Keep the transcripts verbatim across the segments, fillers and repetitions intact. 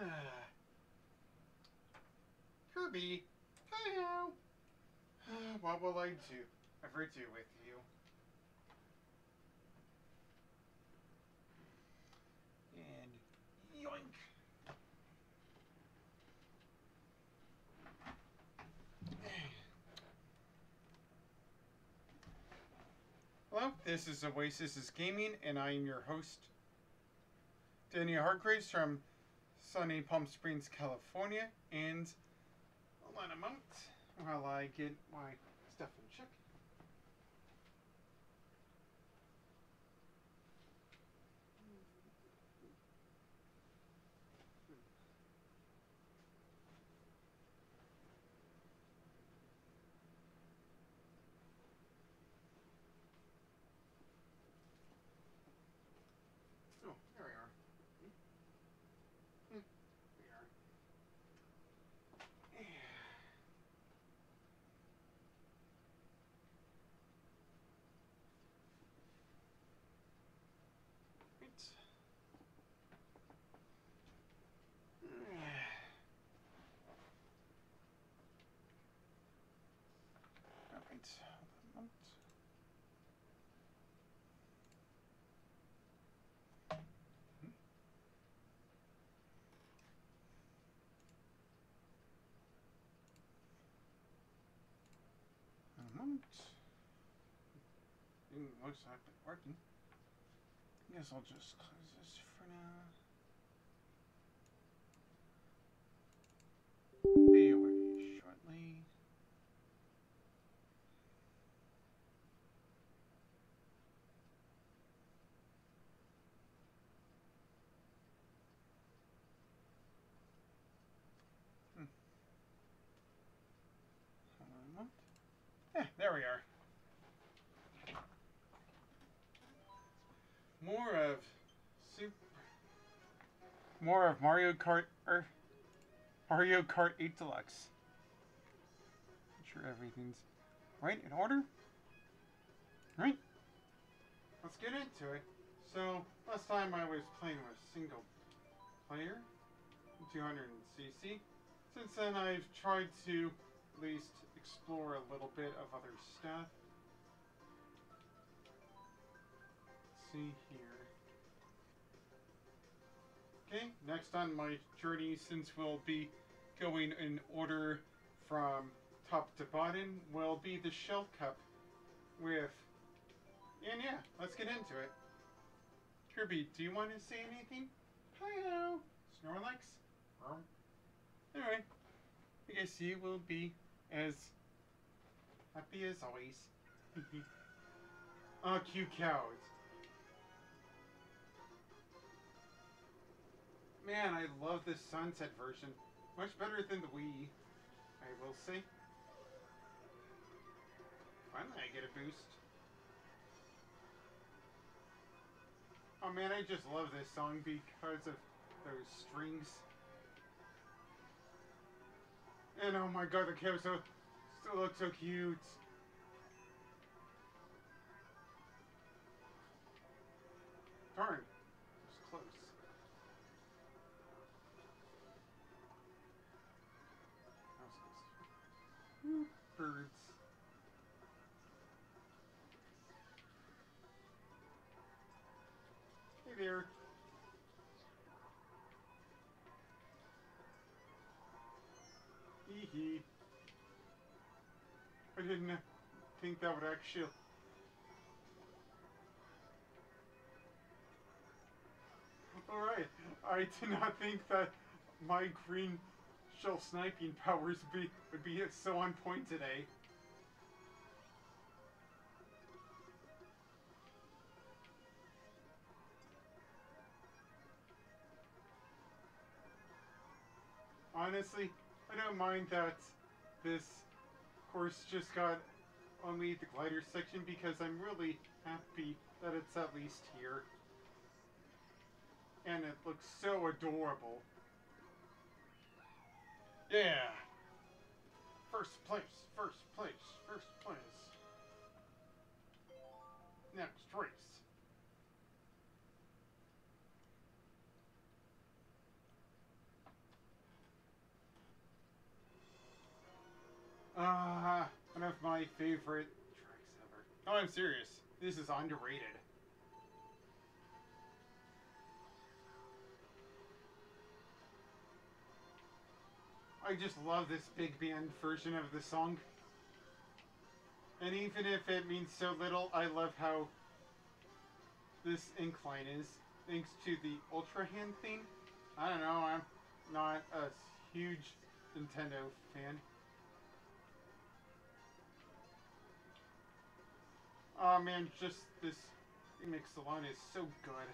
Kirby, hello. What will I do? Ever do with you? And yoink. Hello, this is Oasis is Gaming, and I am your host, Danny Hargraves from sunny Palm Springs, California. And hold on a moment while I get my stuff in check. Oh, there we are. Hmm. There we are. Yeah. Right. Alright. Hold on a moment. A moment. It looks like it's working. I guess I'll just close this for now. Be away shortly. Hmm. Hold on a moment. Yeah, there we are. More of Super. More of Mario Kart. Er, Mario Kart eight Deluxe. Make sure everything's right in order. Right. Let's get into it. So last time I was playing with single player, two hundred C C. Since then I've tried to at least explore a little bit of other stuff. Let's see here. Okay, next on my journey, since we'll be going in order from top to bottom, will be the Shell Cup with... And yeah, let's get into it. Kirby, do you want to say anything? Hello, Snorlax? Alright, I guess you will be as happy as always. Ah, cute cows. Man, I love this sunset version. Much better than the Wii, I will say. Finally, I get a boost. Oh man, I just love this song because of those strings. And oh my god, the cow so, still looks so cute. Darn, it was close. Ooh, birds. Hey there. Hee hee. I didn't think that would actually... Alright, I did not think that my green shell sniping powers would be, would be so on point today. Honestly, I don't mind that this course just got only the glider section because I'm really happy that it's at least here. And it looks so adorable. Yeah! First place, first place, first place. Next race. my favorite tracks ever. No, I'm serious. This is underrated. I just love this big band version of the song. And even if it means so little, I love how this incline is. Thanks to the Ultra Hand thing. I don't know, I'm not a huge Nintendo fan. Oh man, just this remix alone is so good.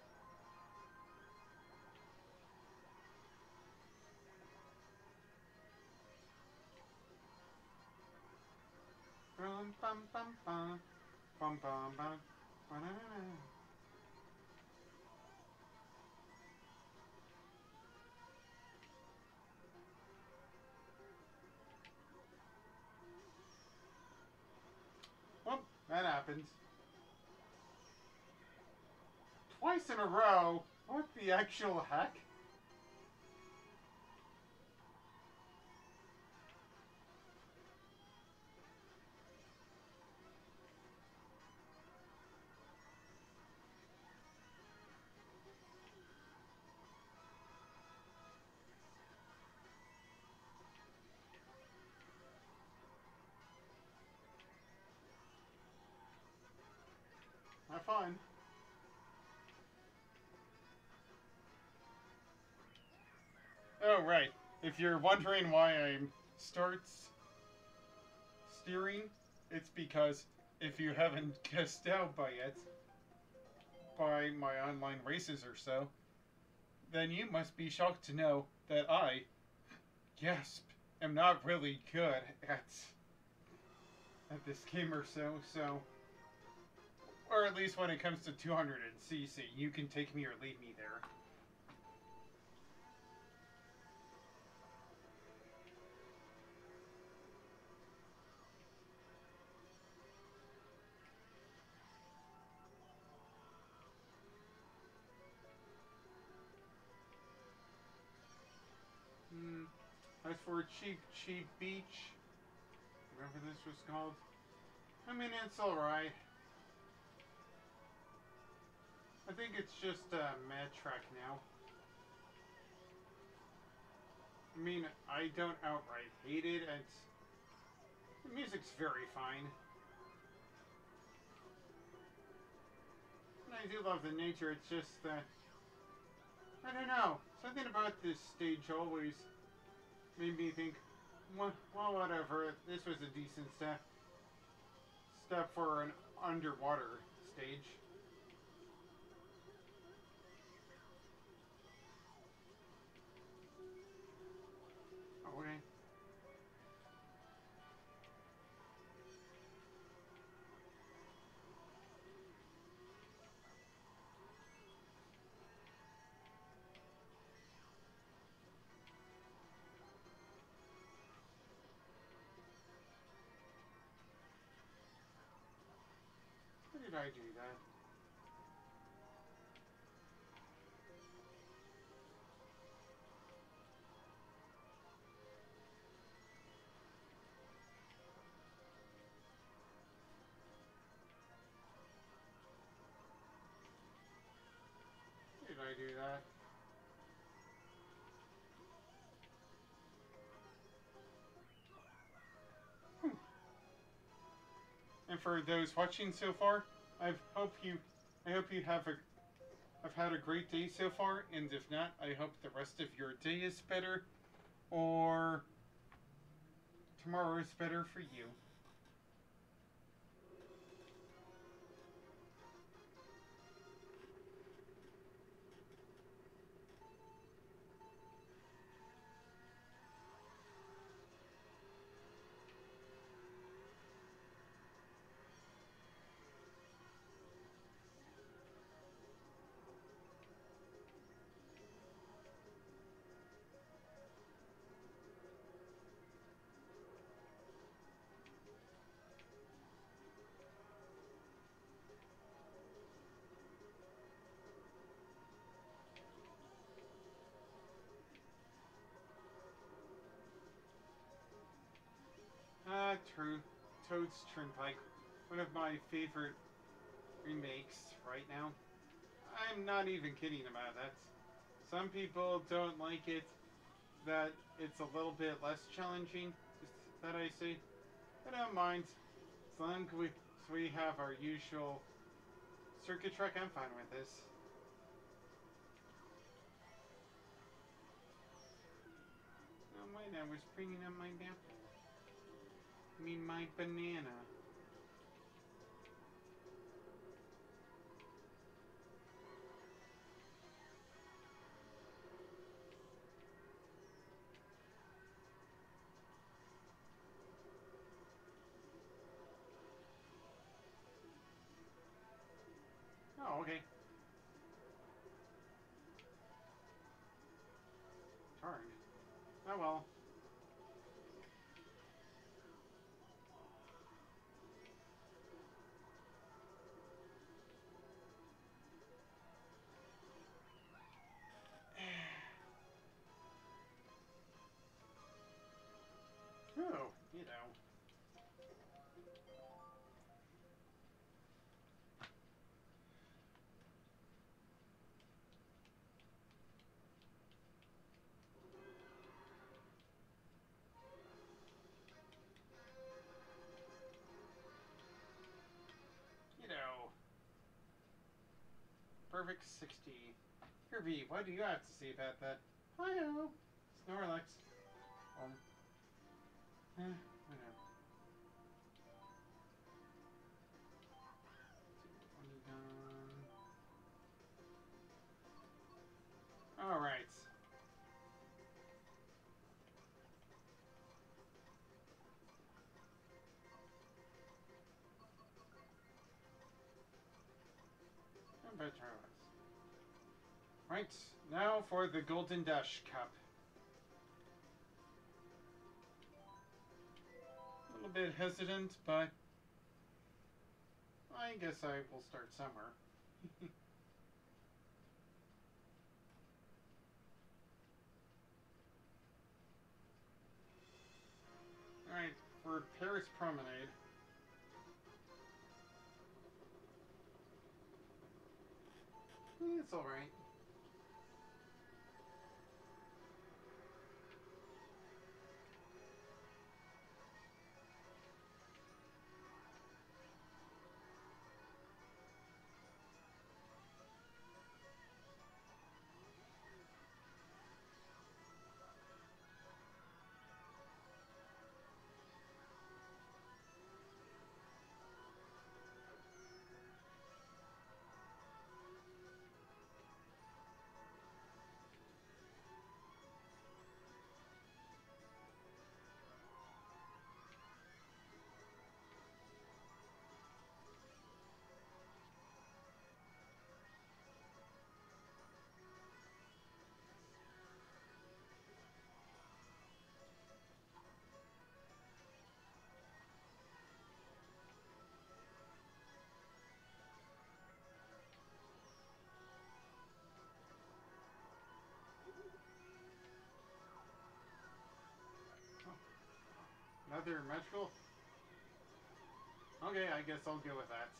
Bum bum bum bum bum bum bum bum. Well, that happens. Twice in a row? What the actual heck? Have fun. Oh, right. If you're wondering why I'm starts steering, it's because if you haven't guessed out by yet, by my online races or so, then you must be shocked to know that I, gasp, am not really good at at this game or so, so or at least when it comes to two hundred c c, you can take me or leave me there. Hmm. As for Cheap Cheap Beach, whatever this was called, I mean, it's alright. I think it's just a mad track now. I mean, I don't outright hate it. It's, the music's very fine. And I do love the nature, it's just that, I don't know, something about this stage always made me think, well, well whatever, this was a decent step, step for an underwater stage. Okay. Why did I do that? Why did I do that? Hmm. And for those watching so far, I hope you, I hope you have a, have had a great day so far. And if not, I hope the rest of your day is better, or tomorrow is better for you. Ah, true. Toad's Turnpike, one of my favorite remakes right now. I'm not even kidding about that. Some people don't like it, that it's a little bit less challenging, that I say. I don't mind. As long as we, as we have our usual circuit track, I'm fine with this. Oh wait, I was bringing up my apple. I mean my banana. Oh, okay. Darn. Oh well. Oh, you know. You know. Perfect sixty. Kirby, what do you have to say about that? Hi-oh. Snorlax. Um. Eh, whatever. Alright. Right, now for the Golden Dash Cup. A little bit hesitant, but I guess I will start somewhere. Alright, for Paris Promenade. It's alright. Another Metro? Okay, I guess I'll go with that.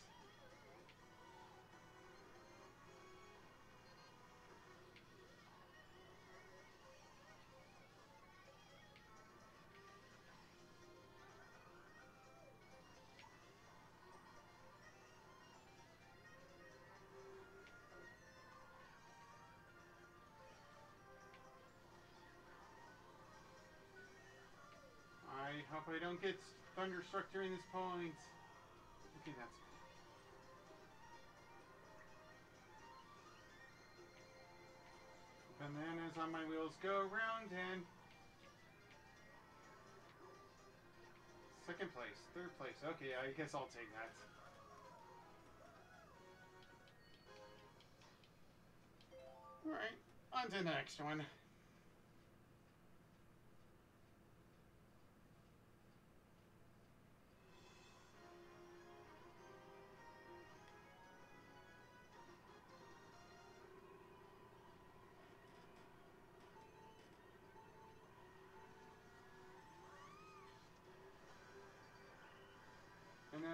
I hope I don't get thunderstruck during this point. Okay, that's good. Bananas on my wheels go around and... Second place, third place. Okay, I guess I'll take that. Alright, on to the next one.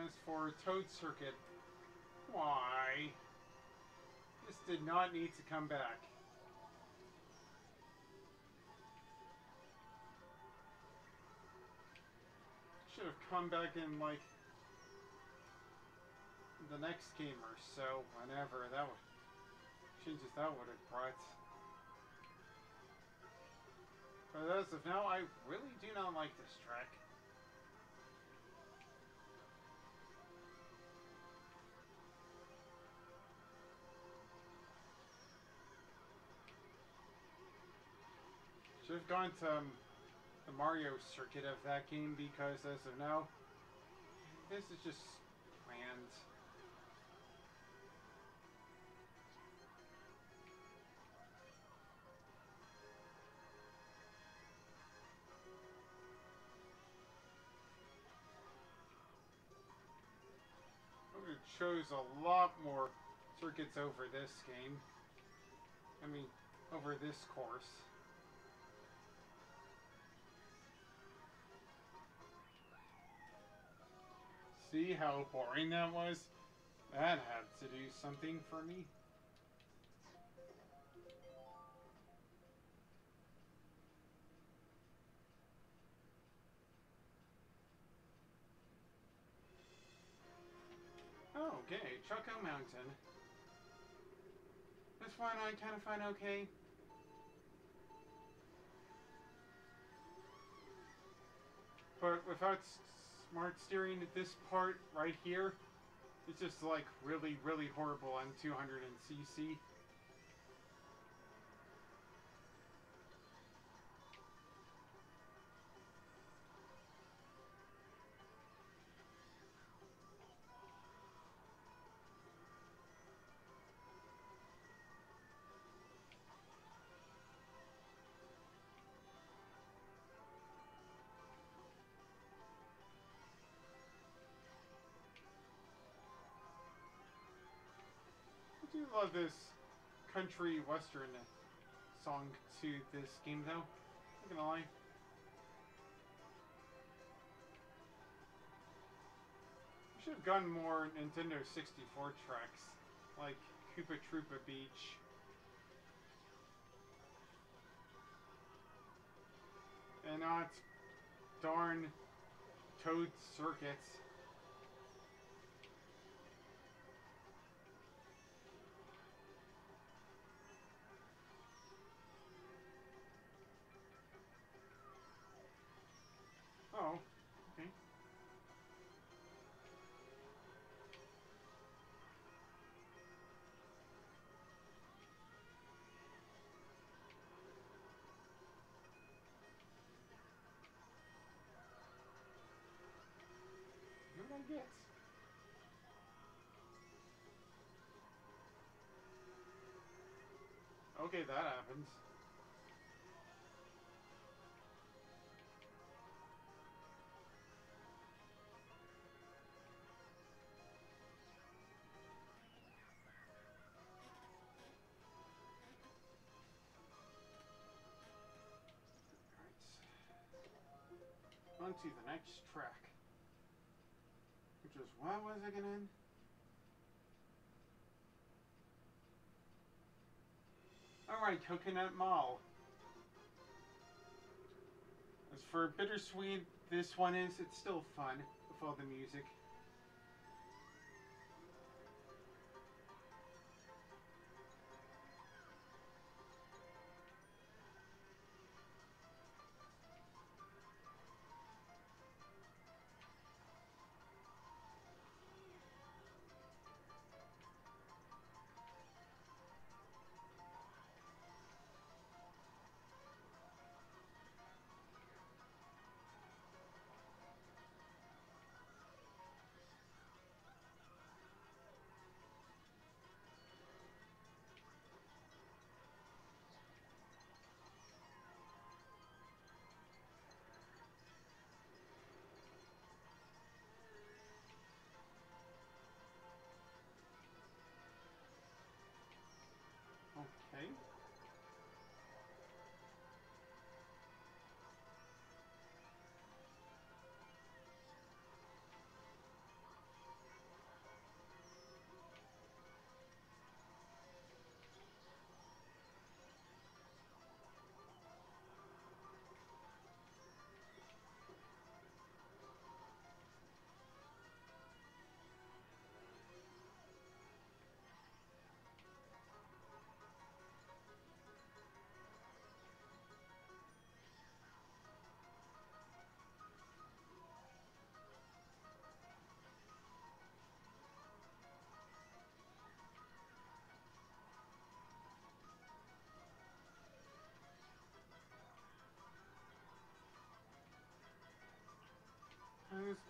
as for Toad Circuit, why? This did not need to come back. Should have come back in, like, the next game or so, whenever. That would... changes that would have brought. But as of now, I really do not like this track. Should have gone to um, the Mario circuit of that game because as of now, this is just bland. I would have chose a lot more circuits over this game. I mean, over this course. See how boring that was? That had to do something for me. Oh, okay, Choco Mountain. This one I kind of find okay. But without smart steering at this part right here, it's just like really, really horrible on two hundred C C. I do love this country western song to this game though, not gonna lie. I should have gotten more Nintendo sixty-four tracks, like Koopa Troopa Beach. And not darn Toad Circuits. Oh, okay. What did I get? Okay, that happens. On to the next track. Which was, what was it again? Alright, Coconut Mall. As for Bittersweet, this one is, it's still fun with all the music.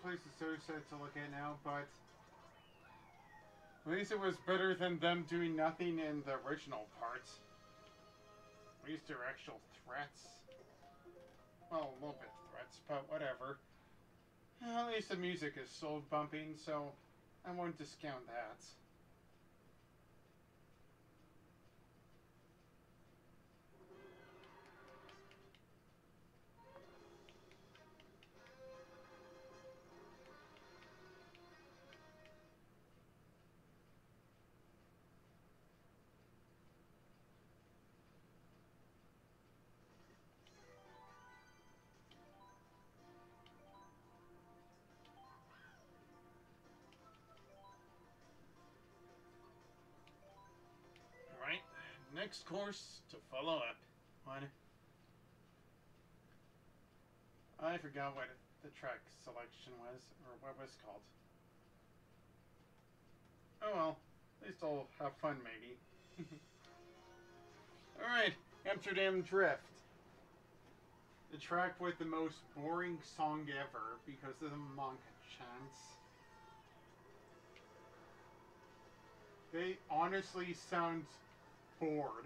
place is so sad to look at now, but at least it was better than them doing nothing in the original parts. At least they're actual threats. Well, a little bit threats, but whatever. At least the music is soul bumping, so I won't discount that. Right, next course to follow up on. I forgot what the track selection was, or what it was called. Oh well, at least I'll have fun maybe. Alright, Amsterdam Drift. The track with the most boring song ever because of the monk chants. They honestly sound bored.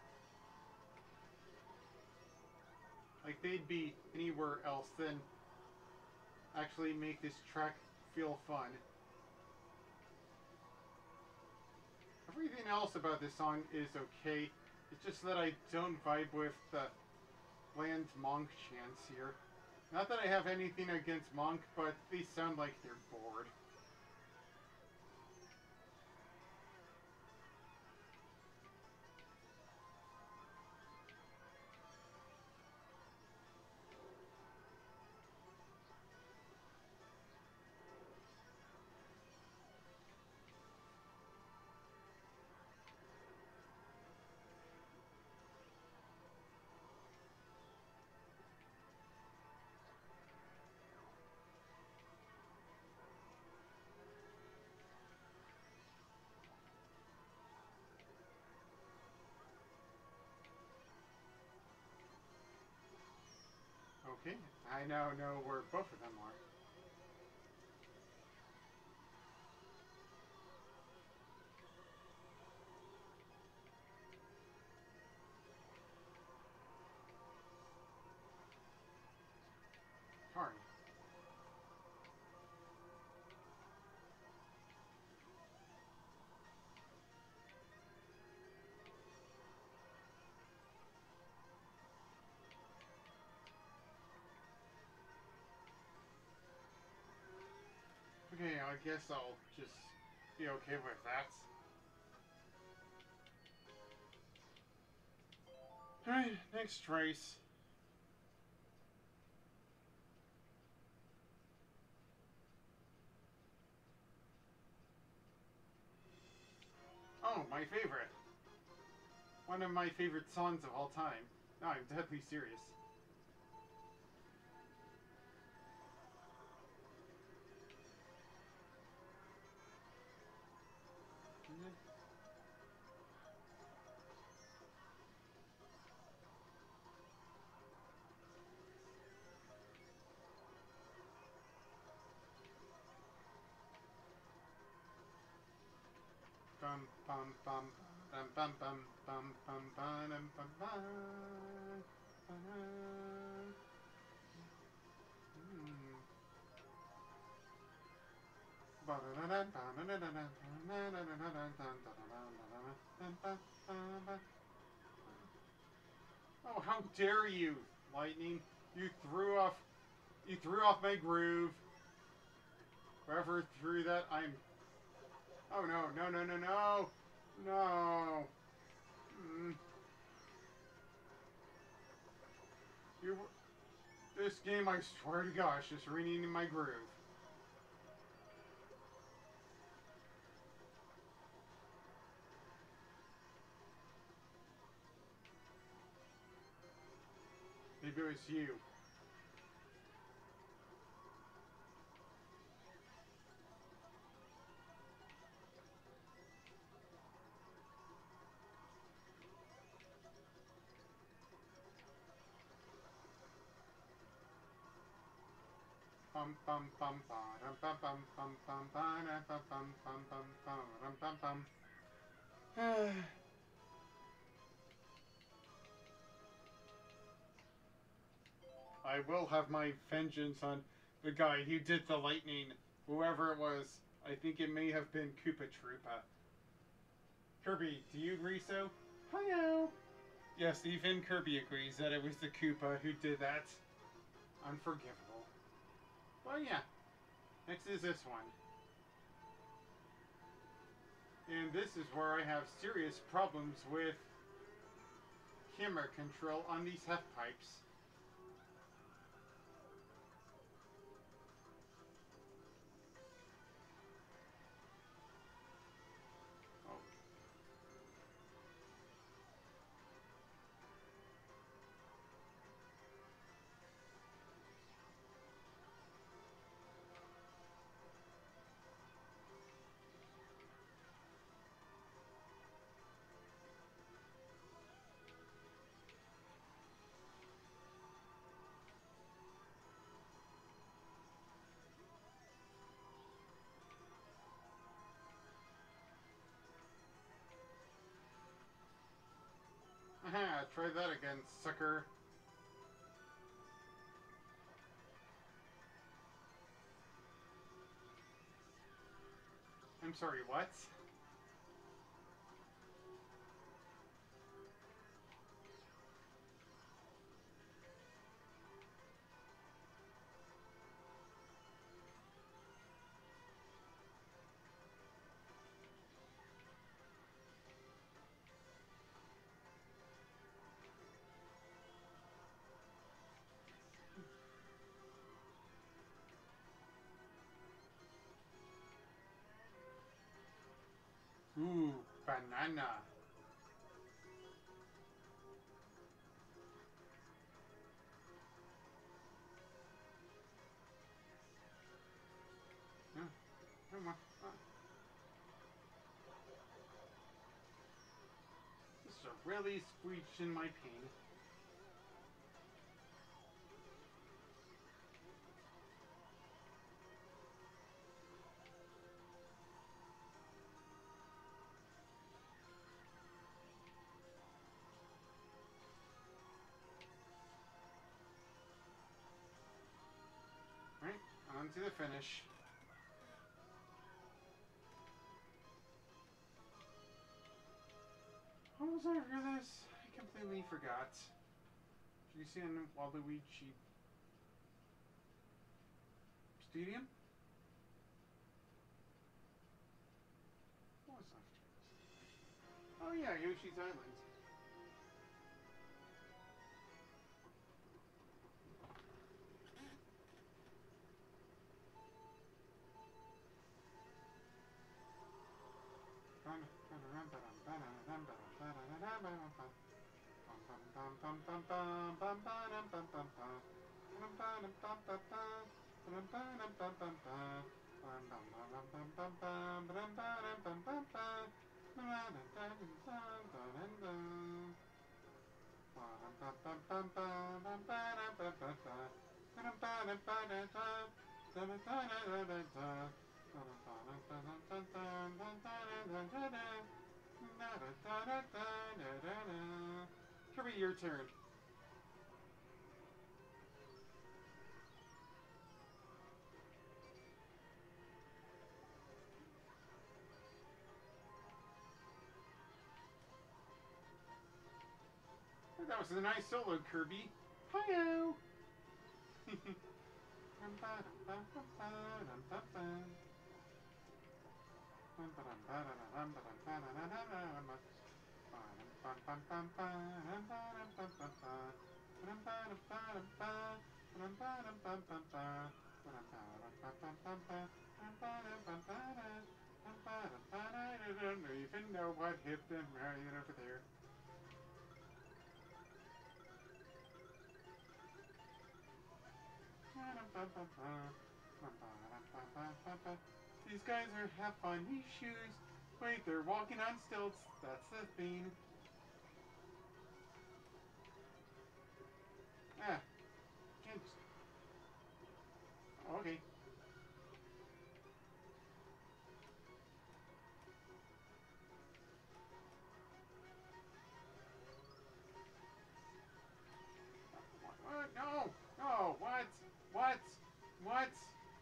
Like they'd be anywhere else than actually make this track feel fun. Everything else about this song is okay. It's just that I don't vibe with the bland monk chants here. Not that I have anything against monk, but they sound like they're bored. Okay, I now know where both of them are. Sorry. Okay, I guess I'll just be okay with that. Alright, next race. Oh, my favorite. One of my favorite songs of all time. No, I'm deadly serious. Bum bum bum bum bum bum bum bum bum bum bum. Oh, how dare you, Lightning! You threw off, you threw off my groove. Whoever threw that, I'm. Oh no, no, no, no, no, no. Mm. You. This game, I swear to gosh, is ruining my groove. Maybe it was you. bum bum bum bum bum bum bum bum bum bum bum bum bum bum. I will have my vengeance on the guy who did the lightning. Whoever it was. I think it may have been Koopa Troopa. Kirby, do you agree so? Hello. Yes, even Kirby agrees that it was the Koopa who did that. Unforgivable. Well, yeah. Next is this one. And this is where I have serious problems with camera control on these half pipes. Aha, try that again, sucker. I'm sorry, what? Ooh, banana. Yeah, come on. Uh, this is a really squeech in my pain. Right, on to the finish. How was I for this? I completely forgot. Did you see on Waluigi Stadium? What was after? Oh yeah, Yoshi's Island. Kirby, your turn. That was a nice solo, Kirby. Hi-yo! I don't even know what hit them right over there. These guys are have funny shoes. Wait, they're walking on stilts. That's the thing. Ah, can't. Okay. What? What? What?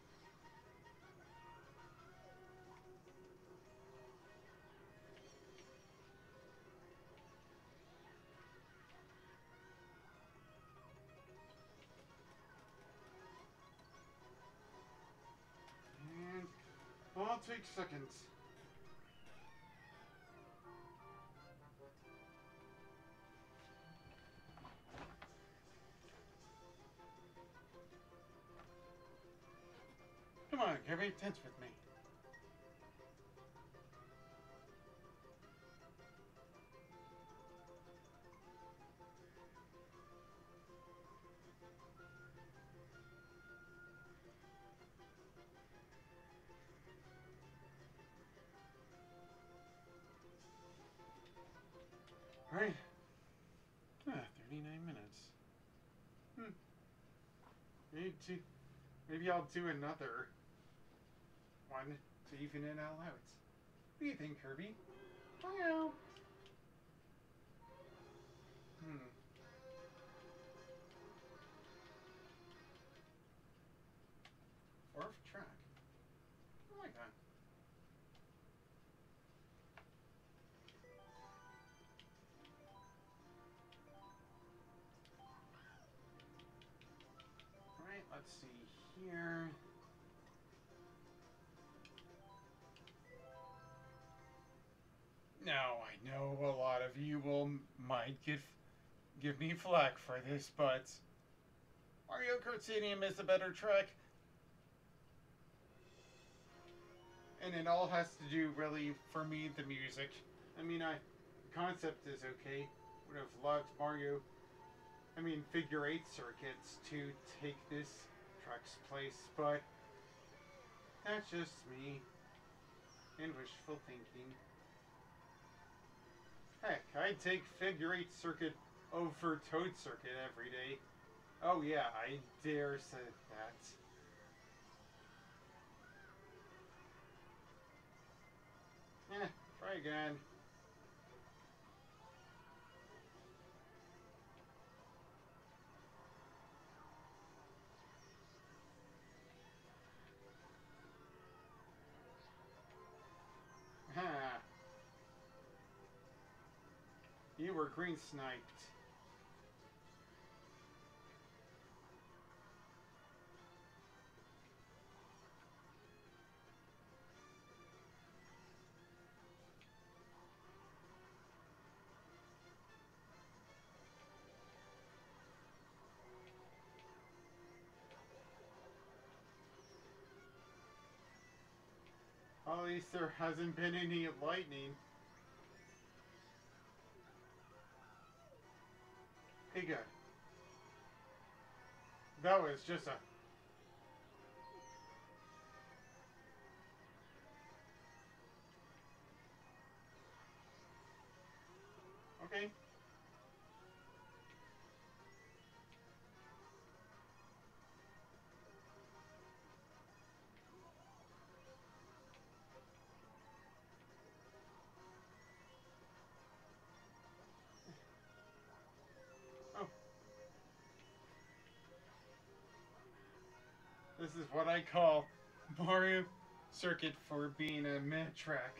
And I'll take seconds. Come on, Kirby, tense with me. Right. Ah, thirty-nine minutes. Hmm. Maybe, to, maybe I'll do another one to even it all out. What do you think, Kirby? Well. Hmm. Fourth track. I like that. Alright, let's see here. Now, I know a lot of you will might give give me flack for this, but Mario Kart Stadium is a better track. And it all has to do, really, for me, the music. I mean, I the concept is okay. Would have loved Mario, I mean, figure eight circuits to take this track's place, but that's just me and wishful thinking. Heck, I'd take figure eight circuit over Toad circuit every day. Oh yeah, I dare say that. Eh, try again. Ha! You were green sniped. At least there hasn't been any lightning. Okay, good. That was just a... Okay. Oh. This is what I call Mario Circuit for being a meh track.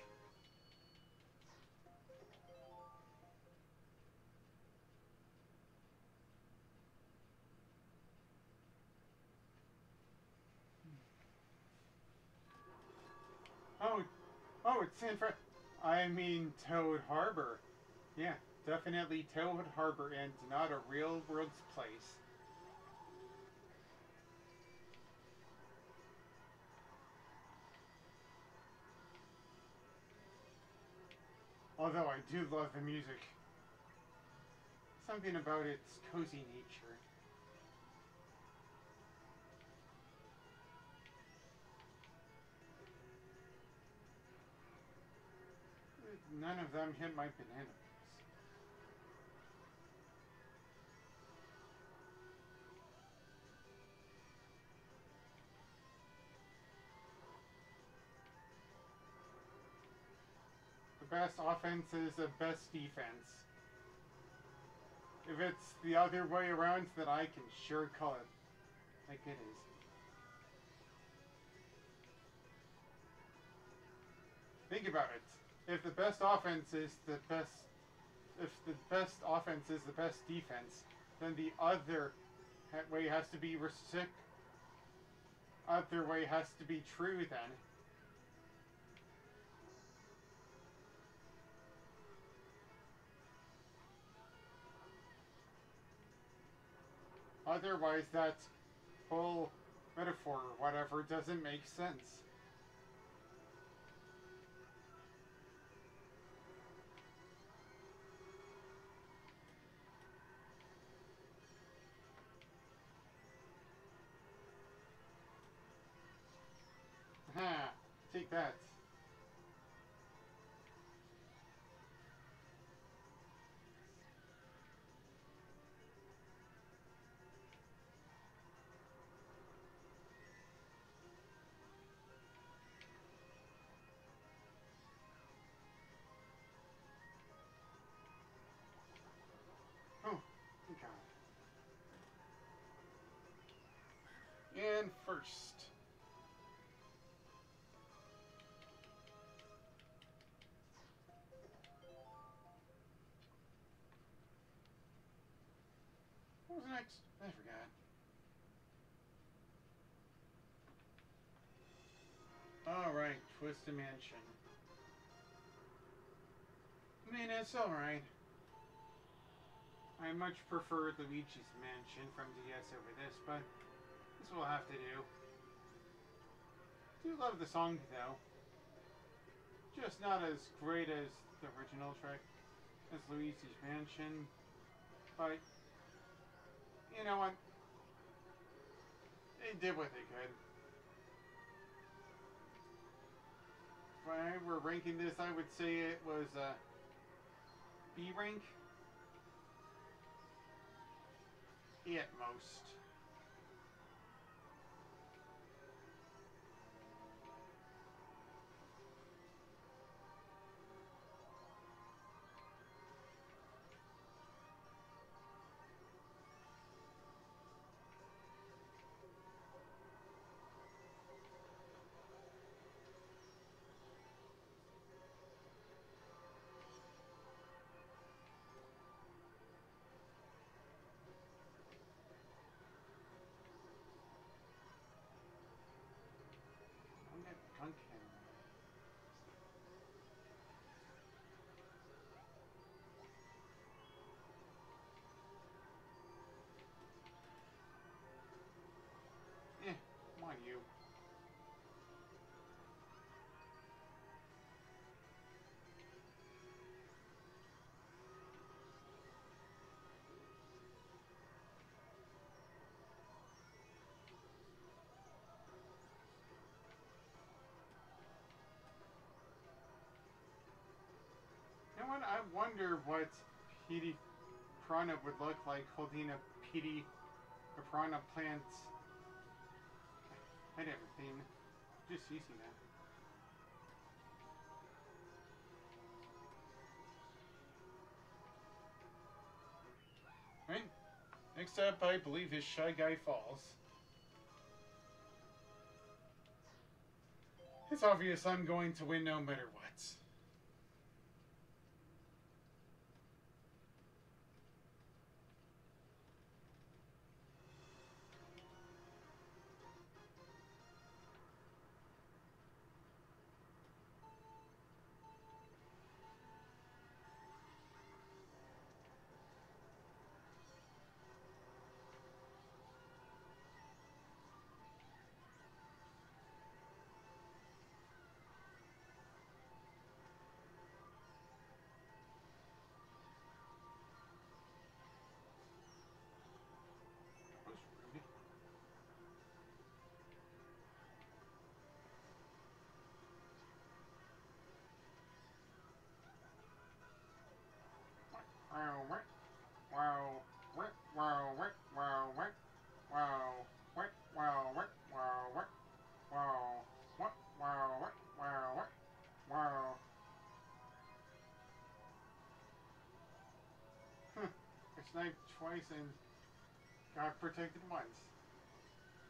Oh, oh, it's San Fran. I mean Toad Harbor. Yeah, definitely Toad Harbor and not a real world's place. Although I do love the music. Something about its cozy nature. None of them hit my bananas. The best offense is the best defense. If it's the other way around, then I can sure call it. like it is. Think about it. If the best offense is the best, if the best offense is the best defense, then the other way has to be recic. Other way has to be true then. Otherwise, that whole metaphor or whatever doesn't make sense. Ha! Take that. Oh, thank God. And first. What was next? I forgot. Alright, Twisted Mansion. I mean, it's alright. I much prefer Luigi's Mansion from D S over this, but this will have to do. I do love the song, though. Just not as great as the original track as Luigi's Mansion, but you know what? They did what they could. If I were ranking this, I would say it was a B rank at most. I'm that gunk hammer. Eh, come on, you. You know what? I wonder what Petey Piranha would look like holding a Petey Piranha plant and everything. Just using that. Right? Next up, I believe, is Shy Guy Falls. It's obvious I'm going to win no matter what. I sniped twice and got protected once.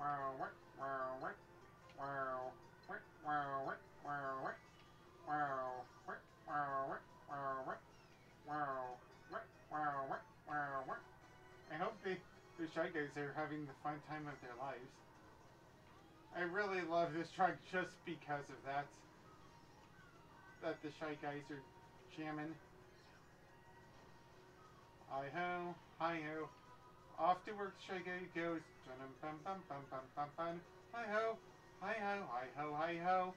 I hope the, the Shy Guys are having the fun time of their lives. I really love this track just because of that. That the Shy Guys are jamming. Hi ho, hi ho. Off to work, Shy Guy goes. Bum bum bum bum bum bum bum. Hi ho, hi ho, hi ho, hi ho.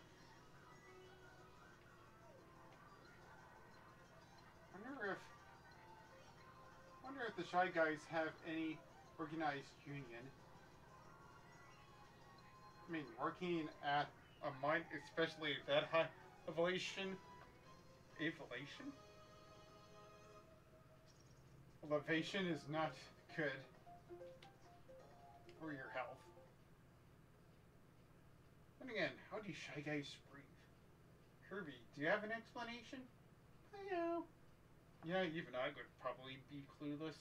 Wonder if, wonder if the Shy Guys have any organized union. I mean, working at a mine, especially at that high elevation, elevation, elevation is not good for your health. And again, how do Shy Guys breathe? Kirby, do you have an explanation? I know. Yeah, even I would probably be clueless.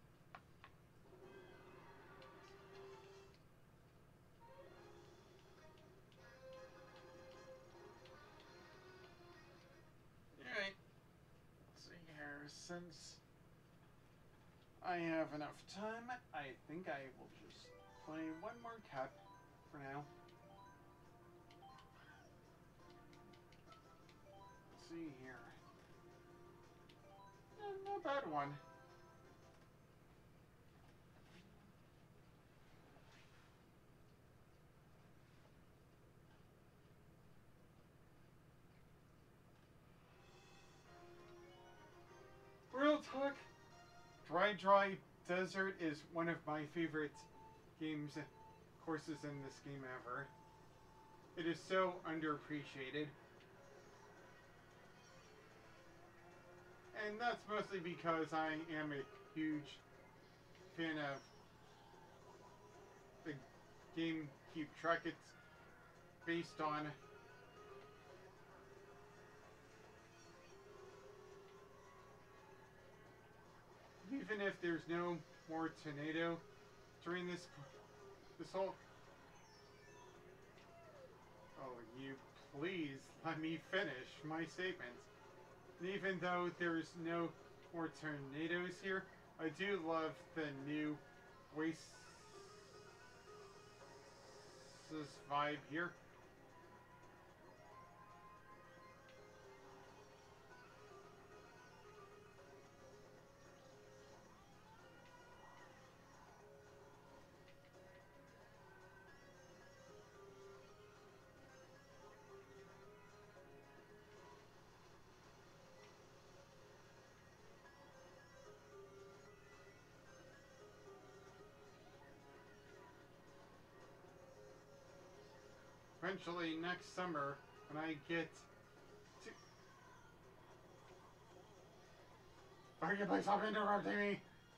Alright. Let's see here. Since I have enough time, I think I will just play one more cap for now. Let's see here. Eh, not a bad one. Real talk, Dry Dry Desert is one of my favorite games, courses in this game ever. It is so underappreciated. And that's mostly because I am a huge fan of the GameCube track it's based on. Even if there's no more tornado during this this whole... Oh, you please let me finish my statements. And even though there's no more tornadoes here, I do love the new Oasis vibe here. Eventually, next summer, when I get to... Are you please stop interrupting me?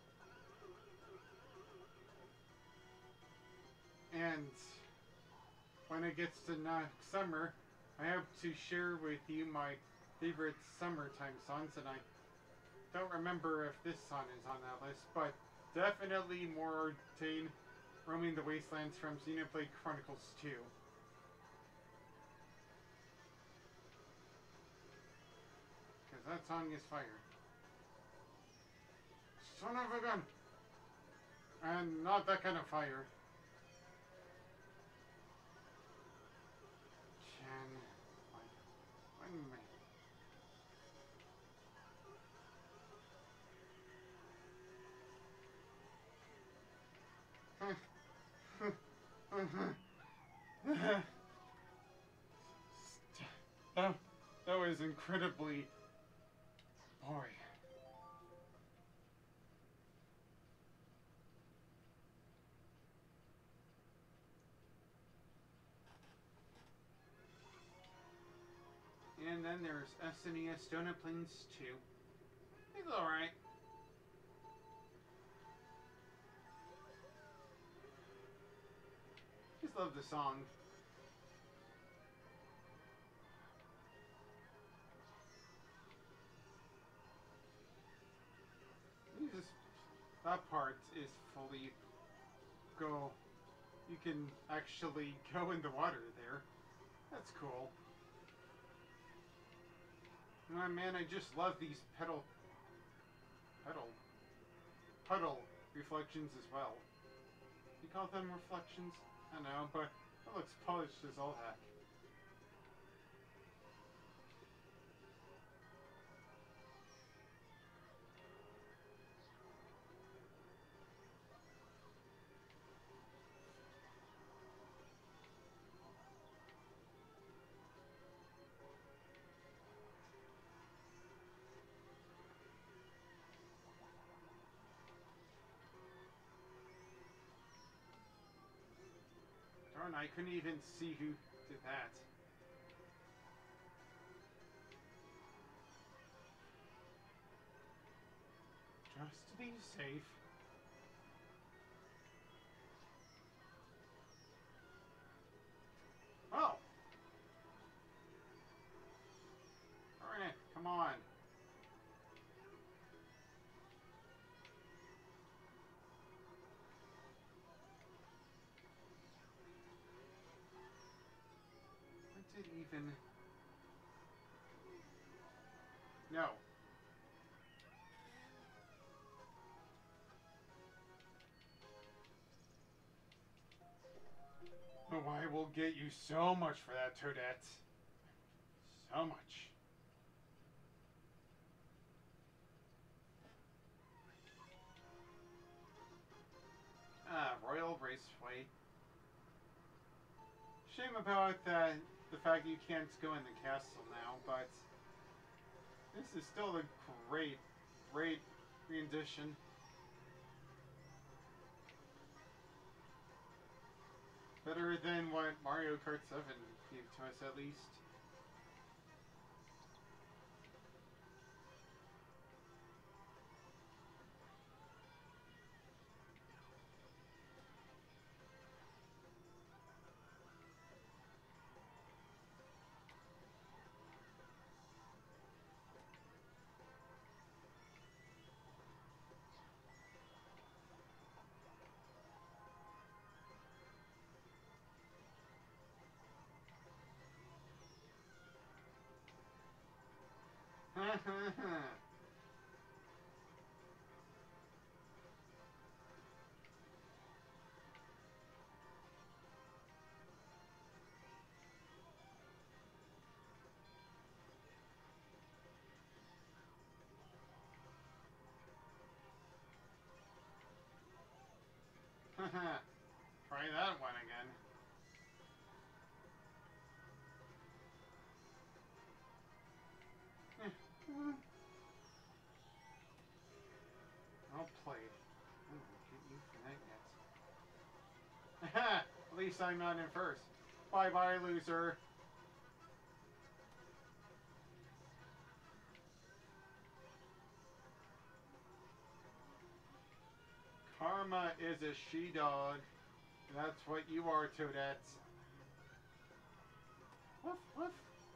And when it gets to next summer, I hope to share with you my favorite summertime songs, and I don't remember if this song is on that list, but definitely More Arcane, Roaming the Wastelands from Xenoblade Chronicles two. Because that song is fire. Son of a gun! And not that kind of fire. Chen... One minute. that, that was incredibly boring. And then there's S N E S Donut Plains two. It's alright. Just love the song. Just, that part is fully go you can actually go in the water there. That's cool. Oh man, I just love these pedal, pedal, puddle reflections as well. You call them reflections? I don't know, but it looks polished as all heck. Darn, I couldn't even see who did that. Just to be safe. Oh! Darn it, come on. What did even... No. Oh, I will get you so much for that, Toadette. So much. Ah, Royal Raceway. Shame about that, the fact you can't go in the castle now, but this is still a great, great rendition. Better than what Mario Kart seven gave to us, at least. Ha ha ha. Haha. Try that one again. I'll play. I won't get you for that yet. At least I'm not in first. Bye bye, loser. Karma is a she-dog. That's what you are, Toadette. Woof, woof.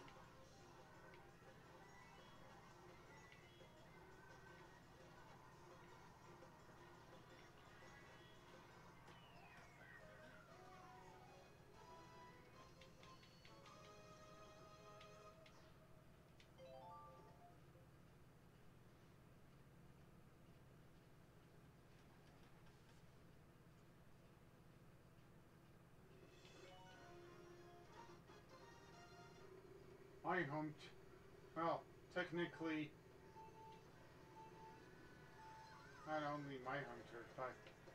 My home, t well, technically, not only my home turf, but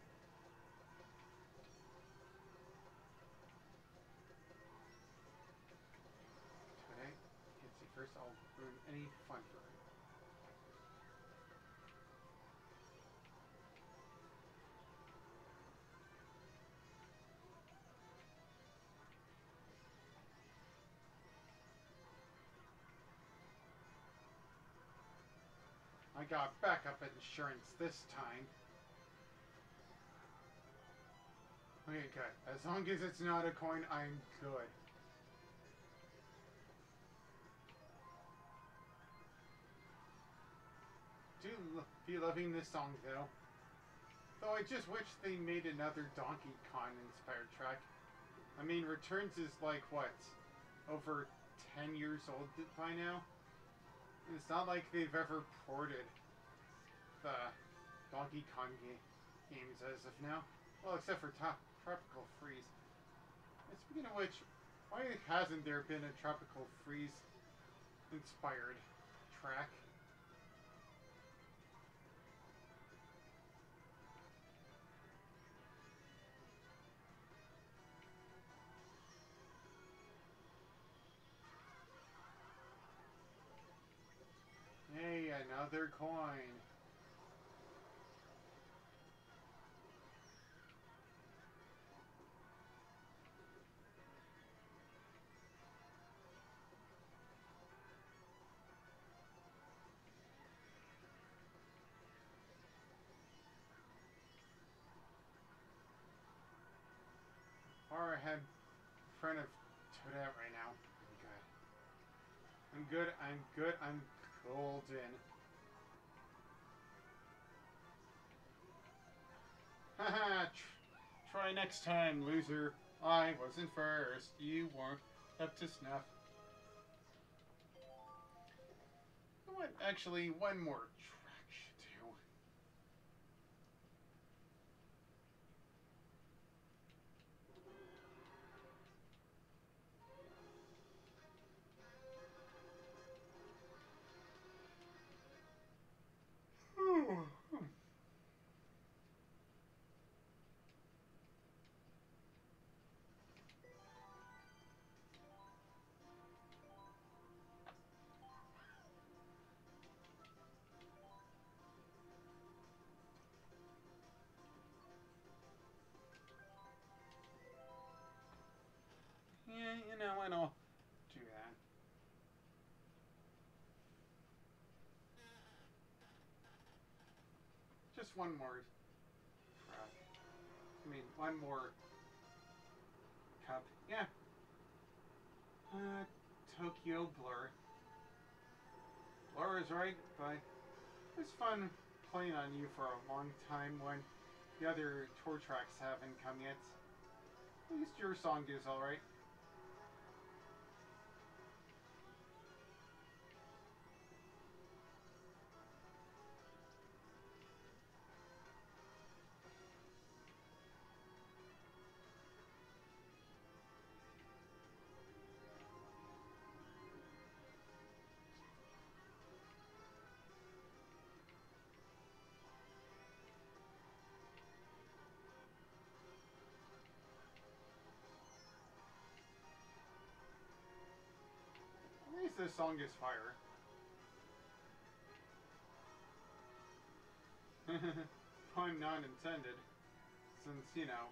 today, let's see, first I'll ruin any fun for her. I got backup insurance this time. Okay, good. As long as it's not a coin, I'm good. Do be loving this song, though. Though I just wish they made another Donkey Kong inspired track. I mean, Returns is like, what, over ten years old by now? And it's not like they've ever ported the Donkey Kong ga games as of now. Well, except for top Tropical Freeze. And speaking of which, why hasn't there been a Tropical Freeze inspired track? Hey, another coin. Far ahead in front of Toadette right now. I'm good. I'm good. I'm good. I'm golden. Haha. Tr try next time, loser. I wasn't first. You weren't up to snuff. You know what? Actually, one more track should do. Yeah, you know, and I'll do that. Just one more track. I mean, one more cup. Yeah. Uh, Tokyo Blur. Blur is right, but it was fun playing on you for a long time when the other tour tracks haven't come yet. At least your song is alright. At least this song is fire. Pun not intended, since, you know.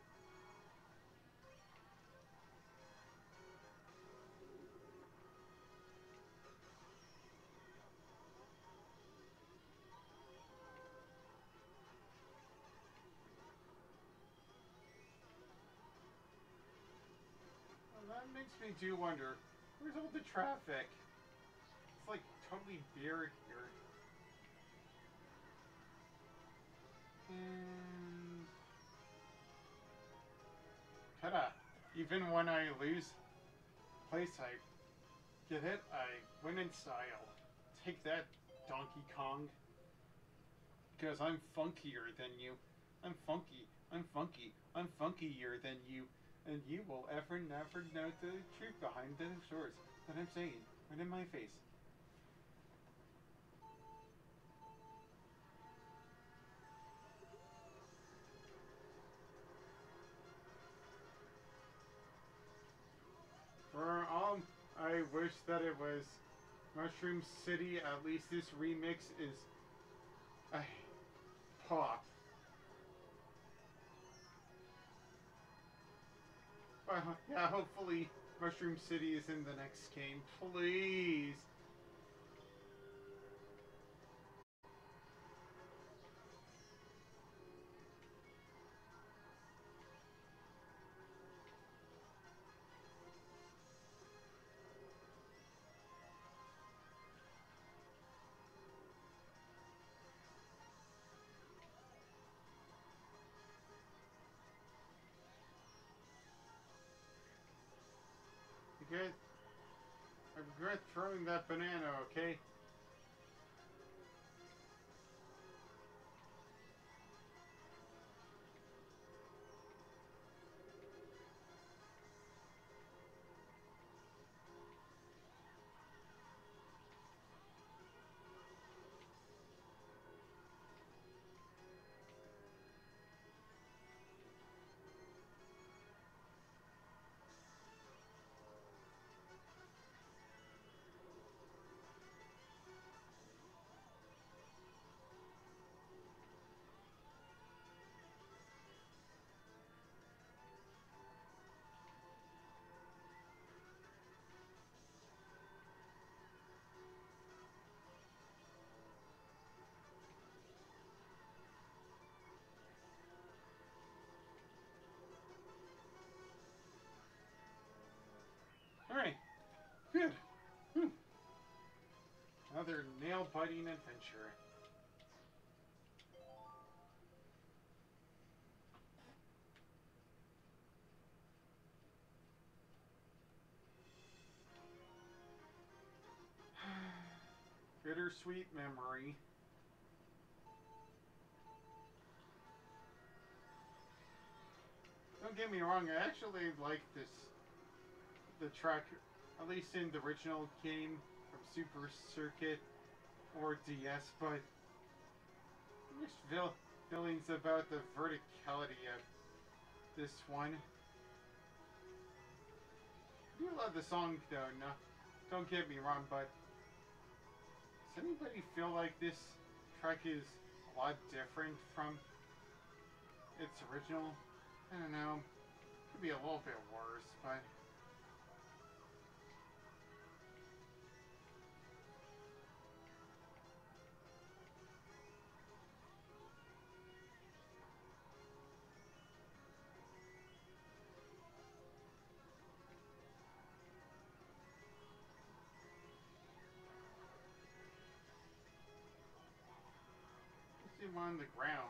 Well, that makes me do wonder, where's all the traffic? It's like totally bare here. And... ta-da! Even when I lose place I get it, I win in style. Take that, Donkey Kong. Because I'm funkier than you. I'm funky. I'm funky. I'm funkier than you. And you will ever never know the truth behind the words that I'm saying right in my face. For all I wish that it was Mushroom City, at least this remix is a pop. But yeah, hopefully Mushroom City is in the next game. Please. regret, I regret throwing that banana, okay? Alright, good. Whew. Another nail-biting adventure. Bittersweet memory. Don't get me wrong, I actually like this, the track, at least in the original game from Super Circuit or D S, but there's feel, feelings about the verticality of this one. I do love the song though, no, don't get me wrong, but does anybody feel like this track is a lot different from its original? I don't know. Could be a little bit worse, but let's see one on the ground.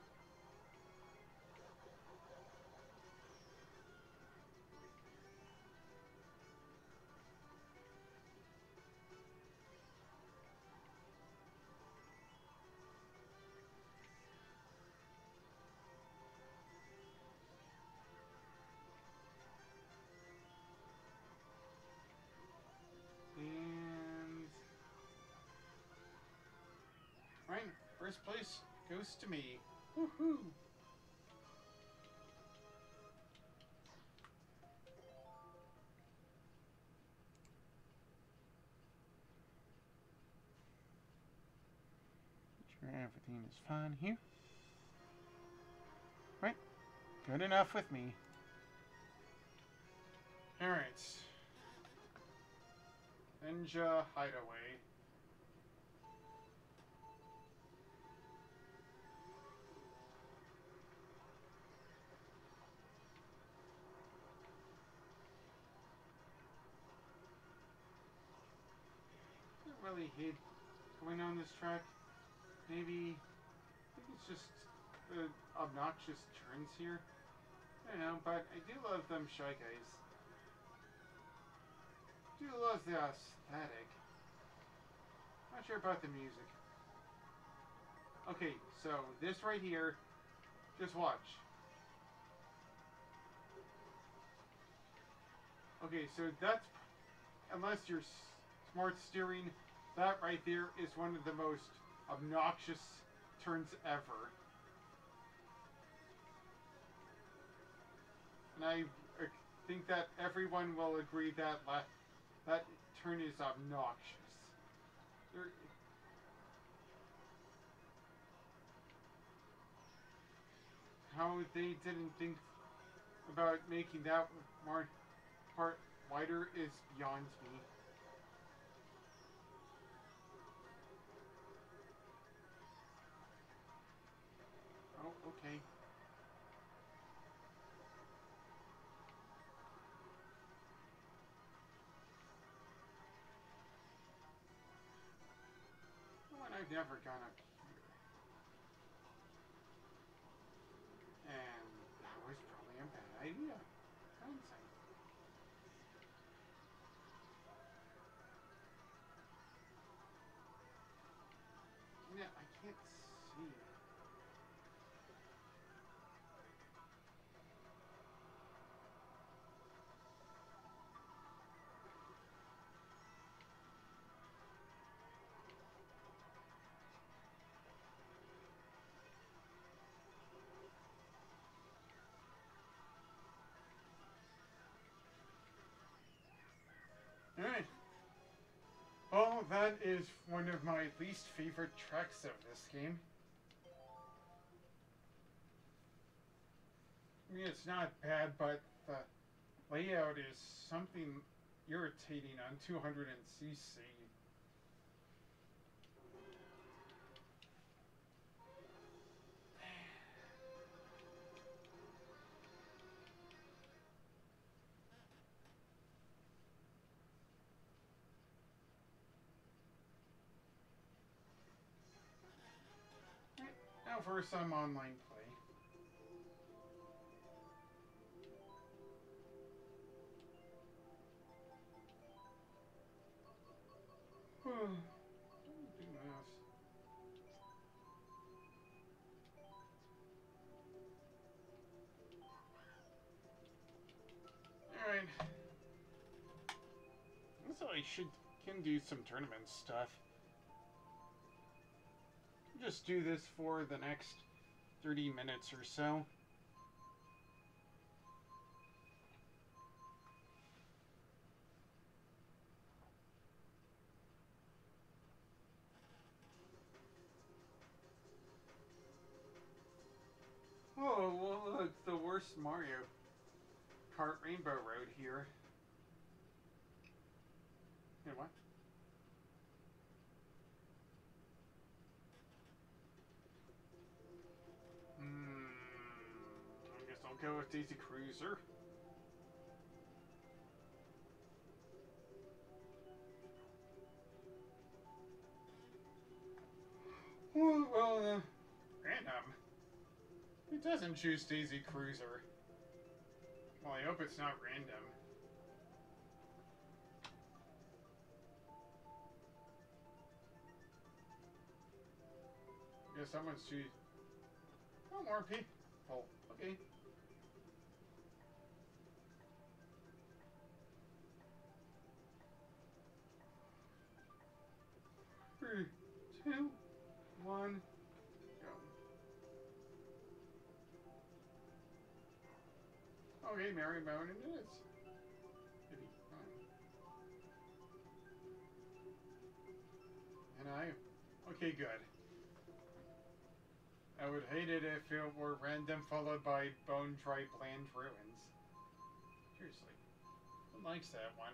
And right, first place goes to me. Woohoo! Make sure everything is fine here. Right, good enough with me. Alright. Ninja Hideaway. I don't really hate going on this track. Maybe, I think it's just the obnoxious turns here. I don't know, but I do love them Shy Guys. I do love the aesthetic. Not sure about the music. Okay, so this right here, just watch. Okay, so that's, unless you're smart steering, that right there is one of the most obnoxious turns ever. And I think that everyone will agree that that turn is obnoxious. There, how they didn't think about making that more part wider is beyond me. Oh, okay. One I've never gone up here. And that was probably a bad idea. Hindsight. can't see. Alright. Well, that is one of my least favorite tracks of this game. I mean, it's not bad, but the layout is something irritating on two hundred C C. Now for some online play. Do math. Alright. So I should can do some tournament stuff. Just do this for the next thirty minutes or so. Oh, well, look, the worst Mario Kart Rainbow Road here. Hey, what? Hmm. I guess I'll go with Daisy Cruiser. Well, well uh, random. It doesn't choose Daisy Cruiser. Well, I hope it's not random. I guess someone's choosing. Oh, more people. Oh, okay. Three, two, one, go. Okay, Mary Mountain it is. Maybe. And I. Okay, good. I would hate it if it were random followed by Bone Dry Bland Ruins. Seriously. Who likes that one?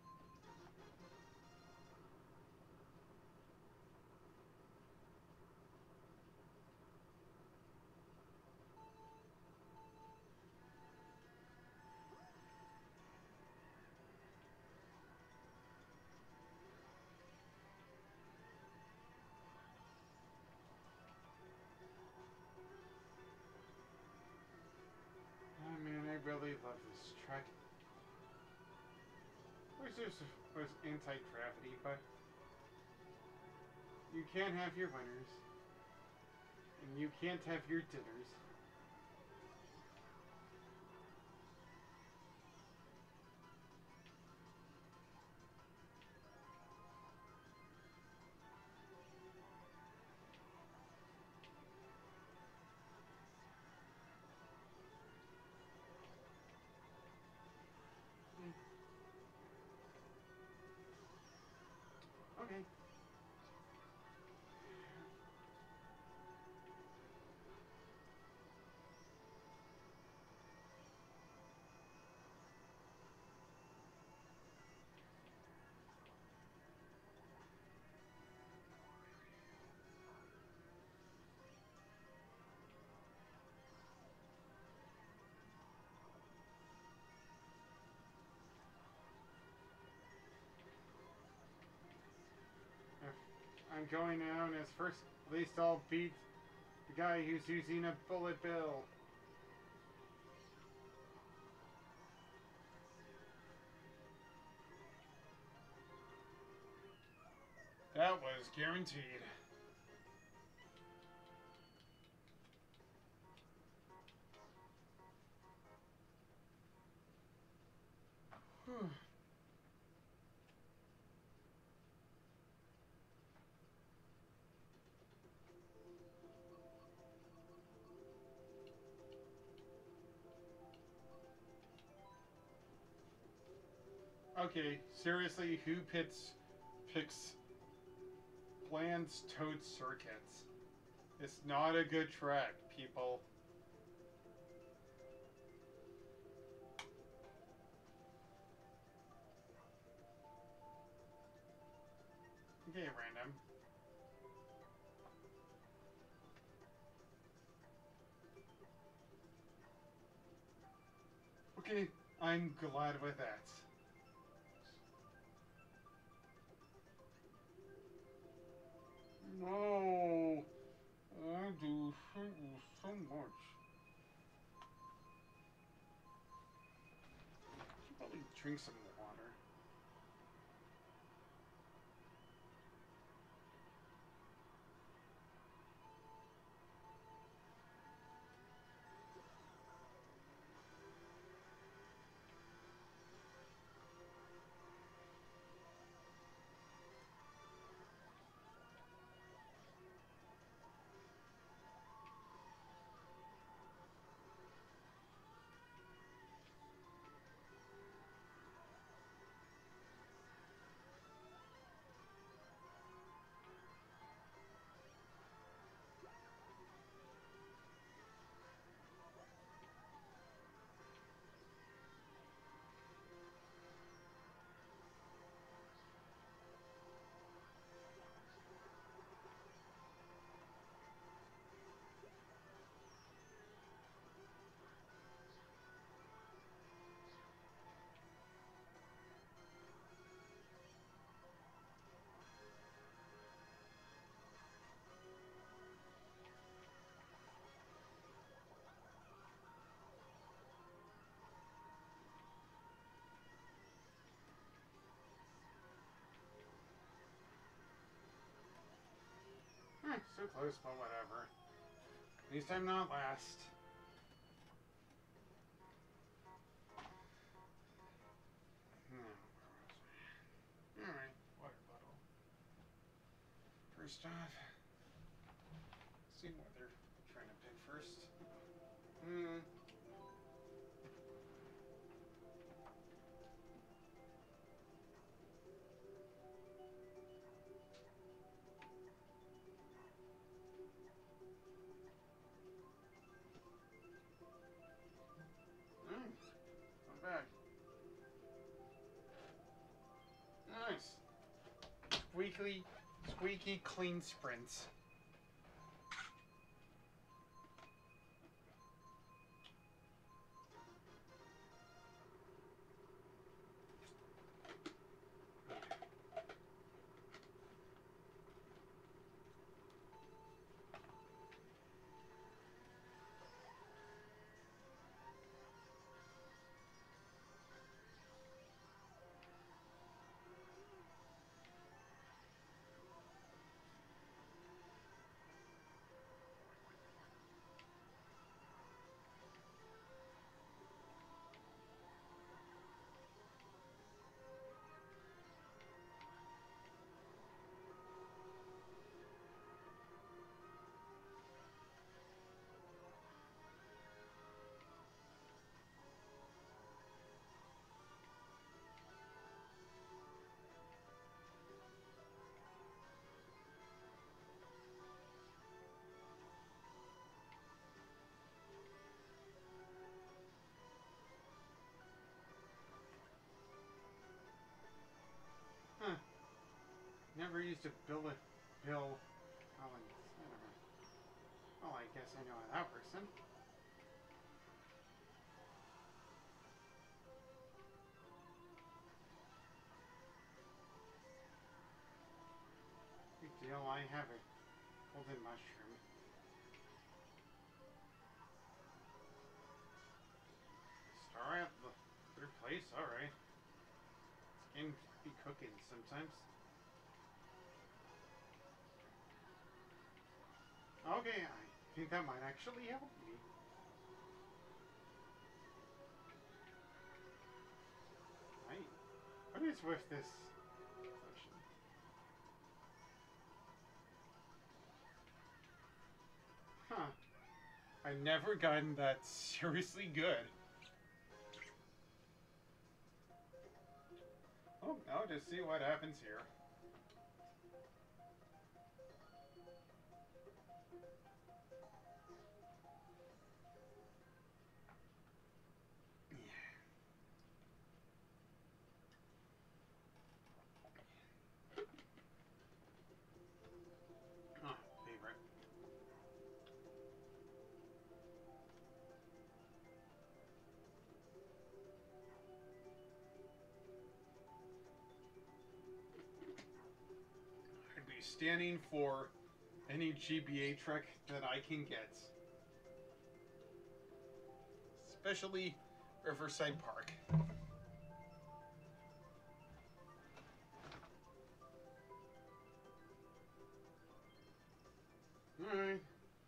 Oh man, I really love this track. I wish this was anti-gravity, but you can't have your winners. And you can't have your dinners. Okay. I'm going out as first. At least I'll beat the guy who's using a bullet bill. That was guaranteed. Okay, seriously, who picks picks plans Toad Circuits? It's not a good track, people. Okay, random. Okay, I'm glad with that. No, I do hate you so much. I should probably drink some water. Eh, so close, but whatever. At least I'm not last. Hmm. Alright, water bottle. First off, see what they're trying to pick first. Hmm. Mm, not bad. Nice. Squeaky, squeaky clean sprints. Huh. Never used to bill a bill. Oh, I never. Oh, I guess I know how that works then. Big deal, I have a golden mushroom. Star at the third place, alright. This game be cooking sometimes. Okay, I think that might actually help me. Nice. is with this section? Huh. I've never gotten that seriously good. Oh, now to see what happens here. Ah, favorite. I'd be standing for any G B A trick that I can get. Especially Riverside Park. Alright.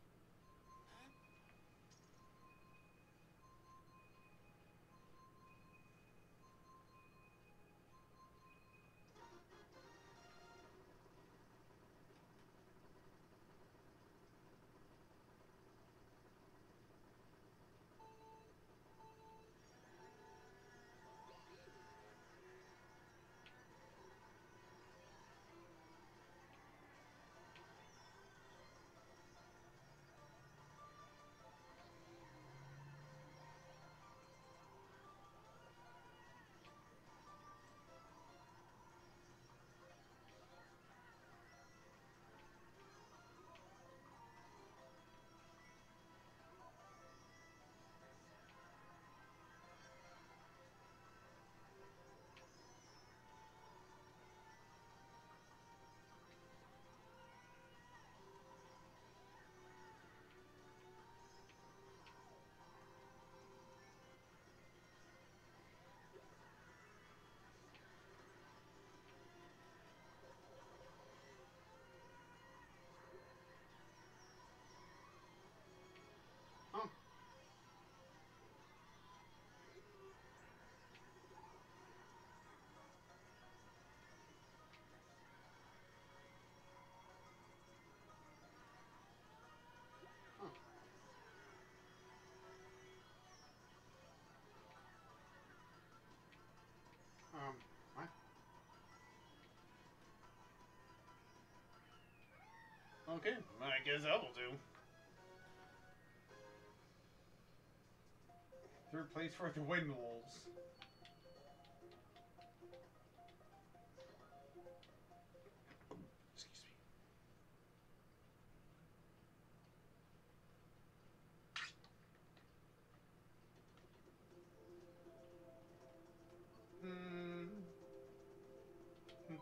Oh. Oh. Um, what? Okay, I guess that will do. Third place for the Wind Wolves. Excuse me. Hmm. Hmm.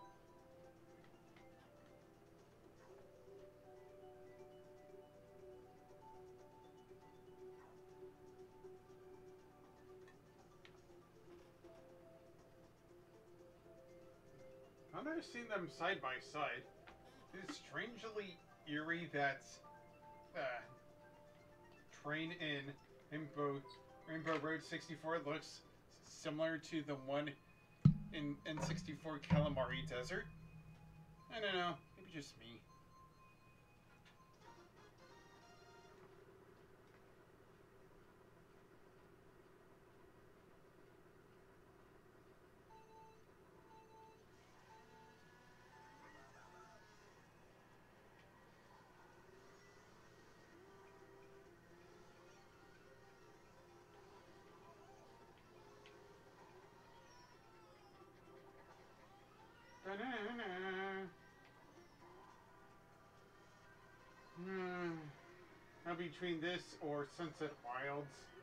Now that I've seen them side by side, it's strangely eerie that uh, train in Rainbow, Rainbow Road sixty-four looks similar to the one in N sixty-four Calamari Desert. I don't know, maybe just me. Hmm. Now between this or Sunset Wilds.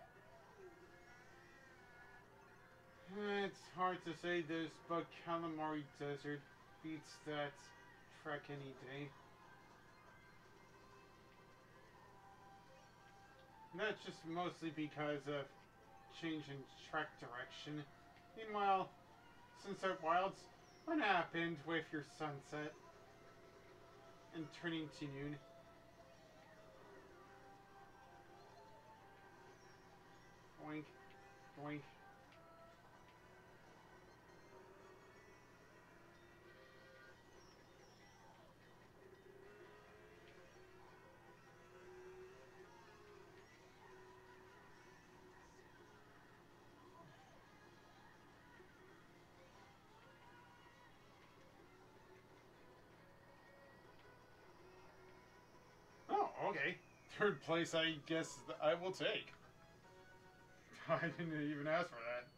It's hard to say this, but Calamari Desert beats that trek any day. And that's just mostly because of change in track direction. Meanwhile, Sunset Wilds, what happened with your sunset and turning to noon? Boink, boink. Okay, third place I guess I will take. I didn't even ask for that.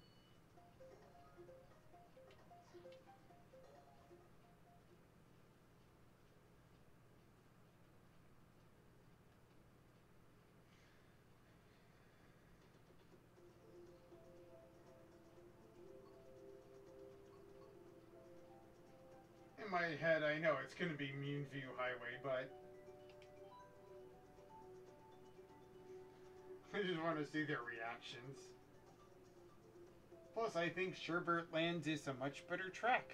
In my head, I know it's going to be Moonview Highway, but I just want to see their reactions. Plus, I think Sherbert Lands is a much better track.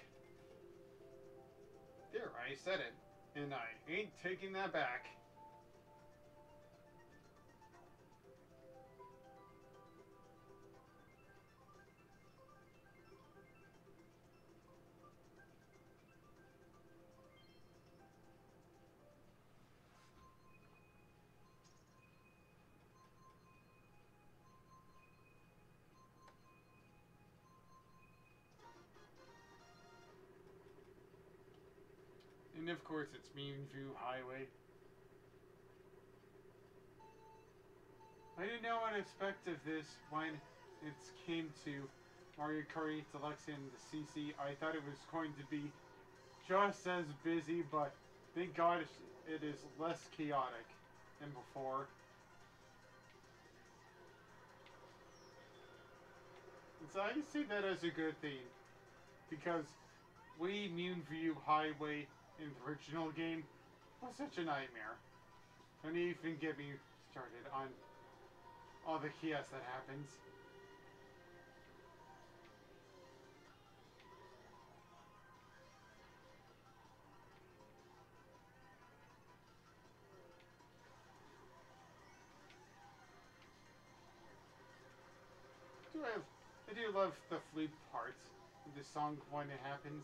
There, I said it, and I ain't taking that back. And of course, it's Moonview Highway. I didn't know what to expect of this when it came to Mario Kart eight Deluxe and the C C. I thought it was going to be just as busy, but thank God it is less chaotic than before. And so I see that as a good thing, because Wii Moonview Highway in the original game was such a nightmare. Don't even get me started on all the chaos that happens. Do I, I do love the flute part of the song when it happens.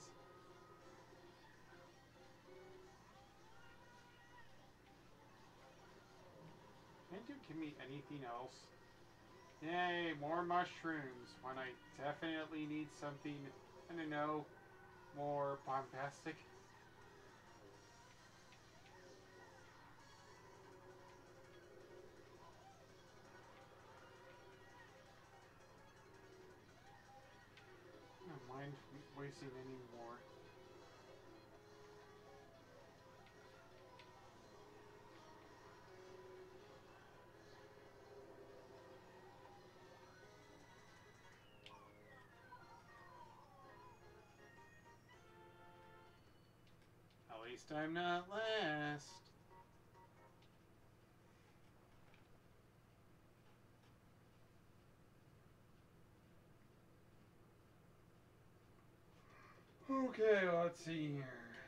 Can't you give me anything else? Yay, more mushrooms when I definitely need something, I don't know, more bombastic. I don't mind wasting any more. At least I'm not last. Okay, let's see here.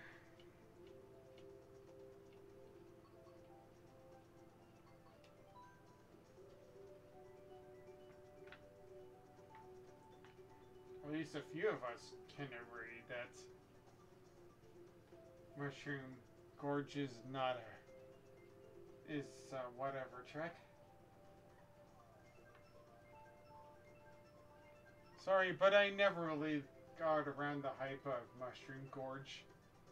At least a few of us can agree that Mushroom Gorge is not a is uh, whatever track. Sorry, but I never really got around the hype of Mushroom Gorge.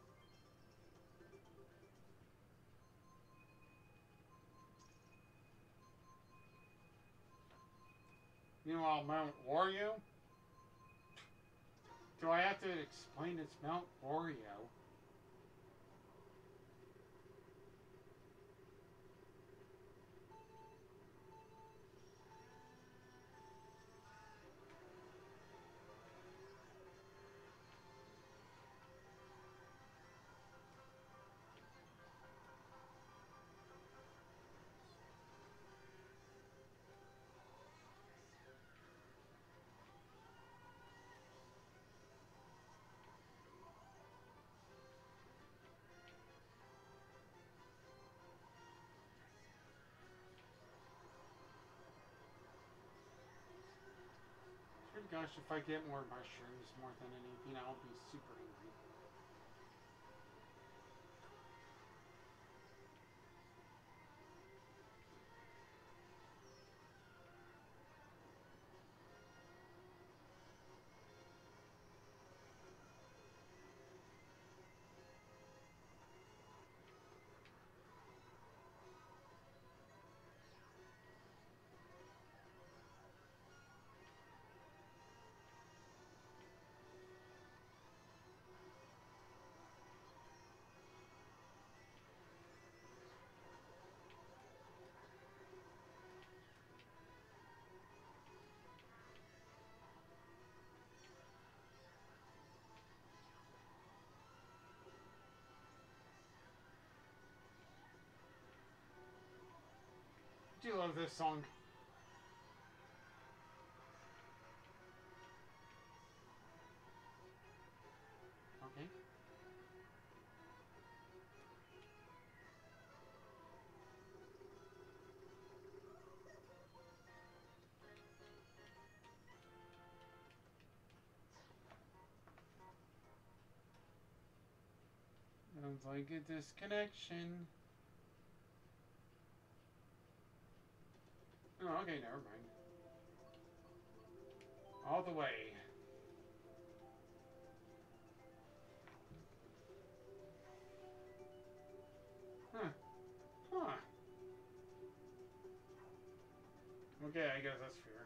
Meanwhile, Mount Wario? Do I have to explain it's Mount Wario? Gosh, if I get more mushrooms more than anything, I'll be super angry. do love this song. Okay. Sounds like a disconnection. Oh, okay, never mind. All the way. Huh. Huh. Okay, I guess that's fair.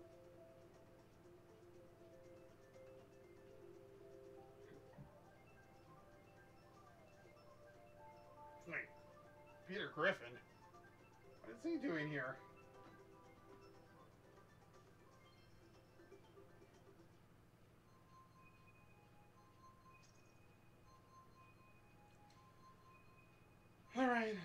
Wait, Peter Griffin? What is he doing here? Alright.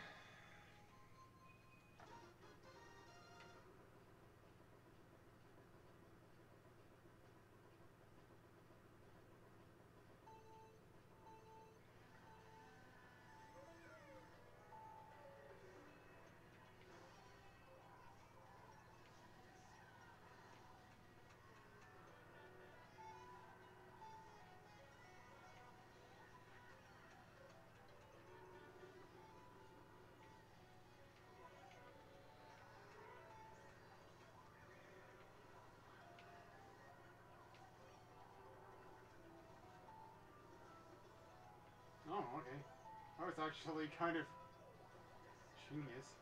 Oh, okay. That was actually kind of genius.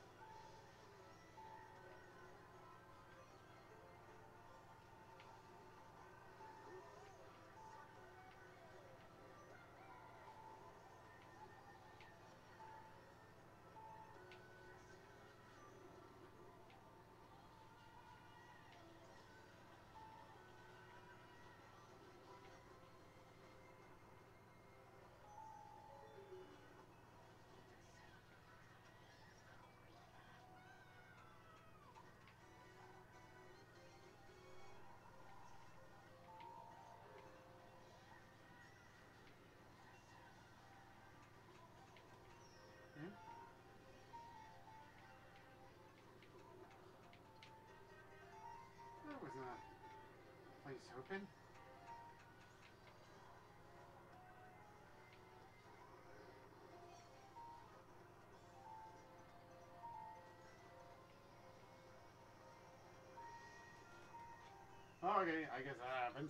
Hmm? That was a place open. Oh, okay, I guess that happens.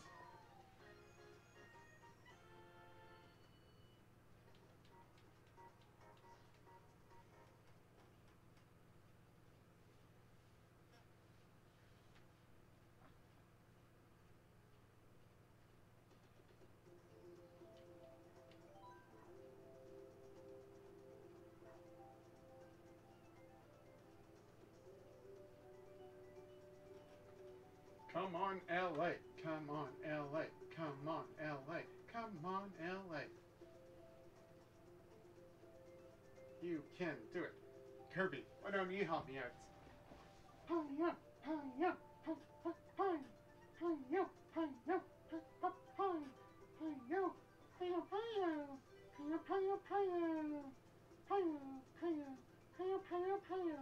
Come on, L A. Come on, L A. Come on, L A. Come on, L A. You can do it. Kirby, why don't you help me out? Hi-ya, hi-ya, hi-ya, hi-ya, hi-ya, hi-ya, hi-ya, hi-ya, hi-ya, hi-ya, hi-ya, hi-ya, hi-ya, hi-ya, hi-ya, hi-ya, hi-ya, hi-ya.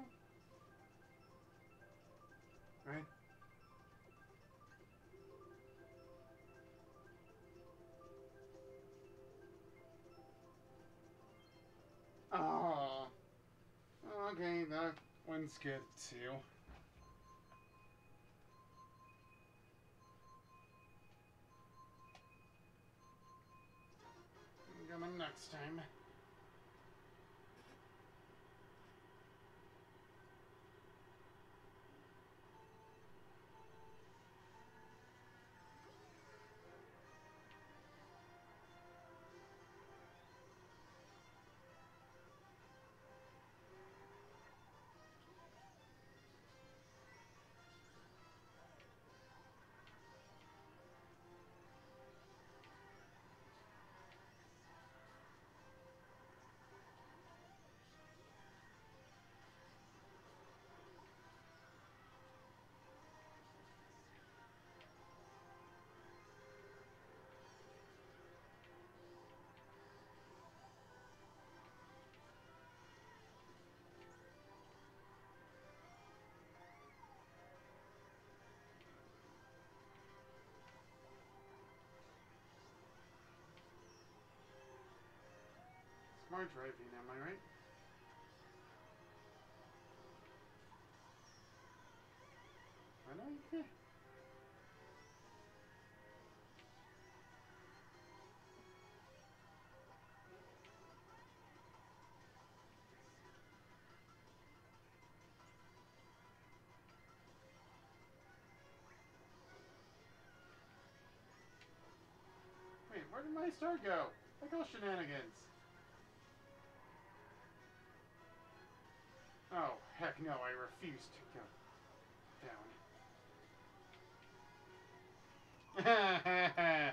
Right? Oh, okay, that one's good too. Get them next time. hard driving, am I right? Am I? Wait, where did my star go? Like all shenanigans. Oh, heck no, I refuse to go down.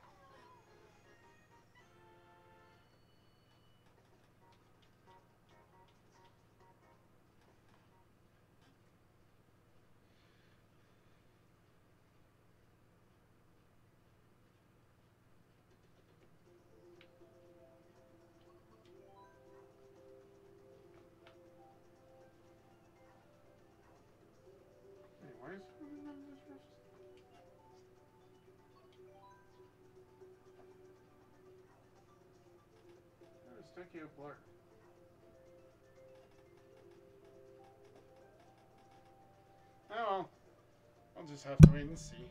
Wait, why is it on this first? Oh, it's Tokyo Blur. Oh well. I'll just have to wait and see.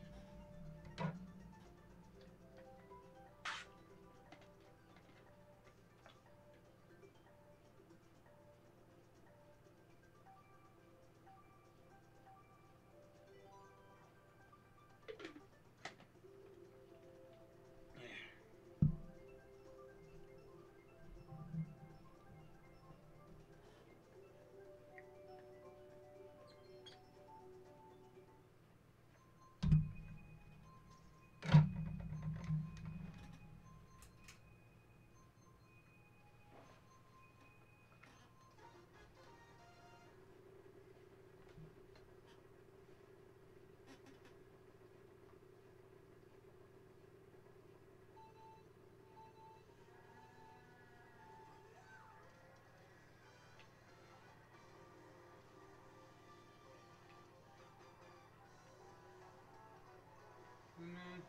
Mm.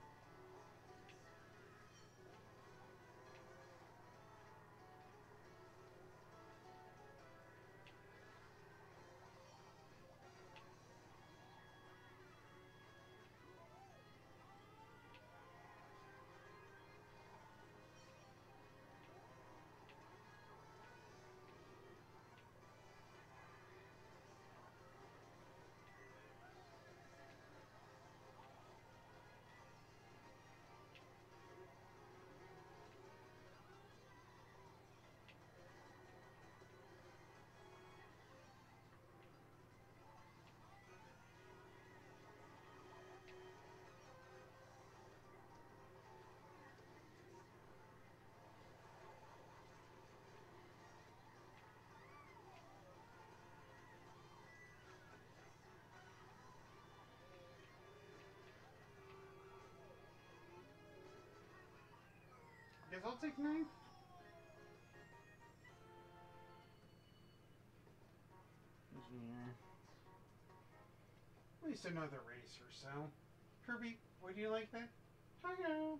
Guess I'll take nine. Yeah. At least another race or so. Kirby, would you like that? Hello.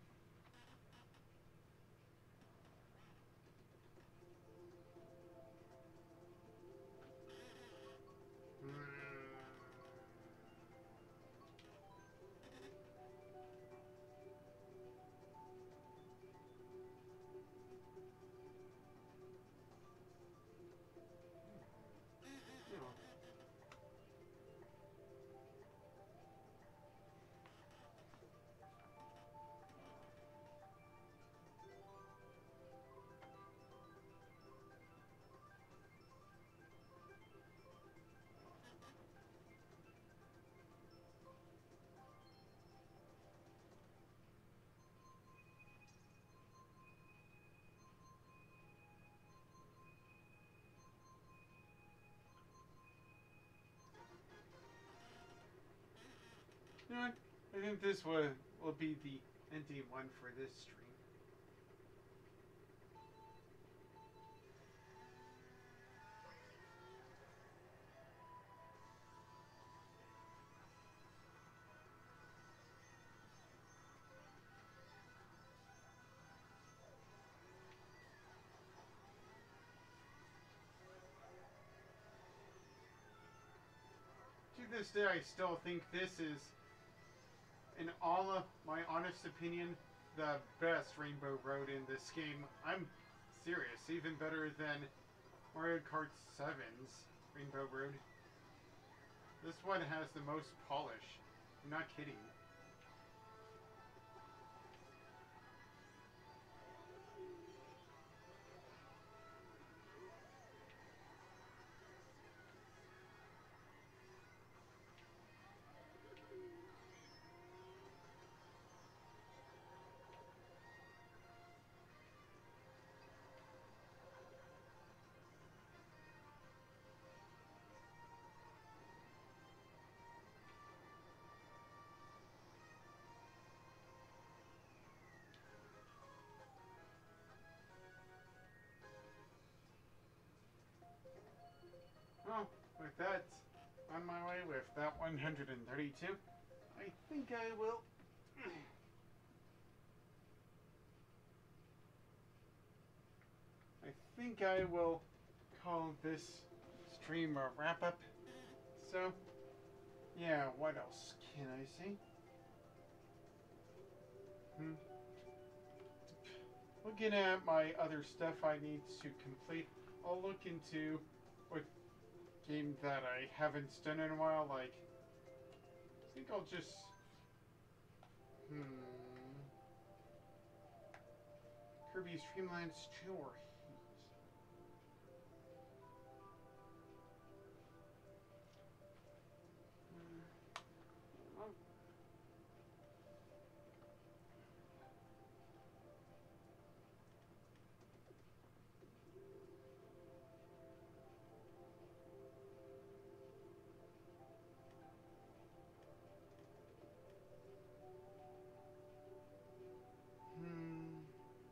You know what? I think this will, will be the ending one for this stream. this day, I still think this is, in all of my honest opinion, the best Rainbow Road in this game. I'm serious, even better than Mario Kart seven's Rainbow Road. This one has the most polish. I'm not kidding. Well, with that on my way, with that one hundred thirty-two, I think I will... I think I will call this stream a wrap-up. So, yeah, what else can I say? Hmm. Looking at my other stuff I need to complete, I'll look into what game that I haven't done in a while, like, I think I'll just, hmm, Kirby's Dream Land two or Heat. Hmm. Oh. Hmm.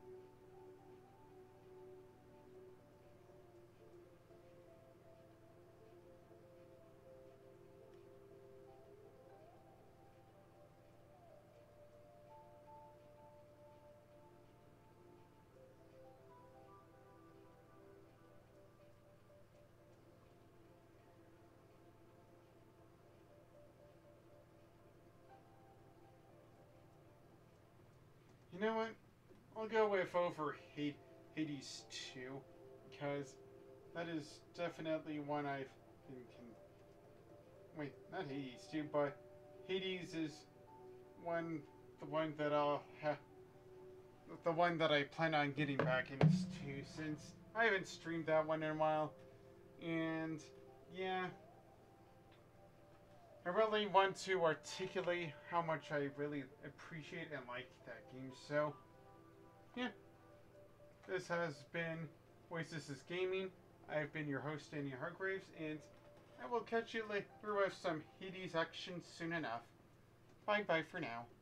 You know what? I'll go with over Hades two, because that is definitely one I've been con- wait, not Hades two, but Hades is one the one that I'll have the one that I plan on getting back into, since I haven't streamed that one in a while, and yeah, I really want to articulate how much I really appreciate and like that game. So yeah, this has been Oasis Gaming. I've been your host, Danny Hargraves, and I will catch you later with some Hades action soon enough. Bye bye for now.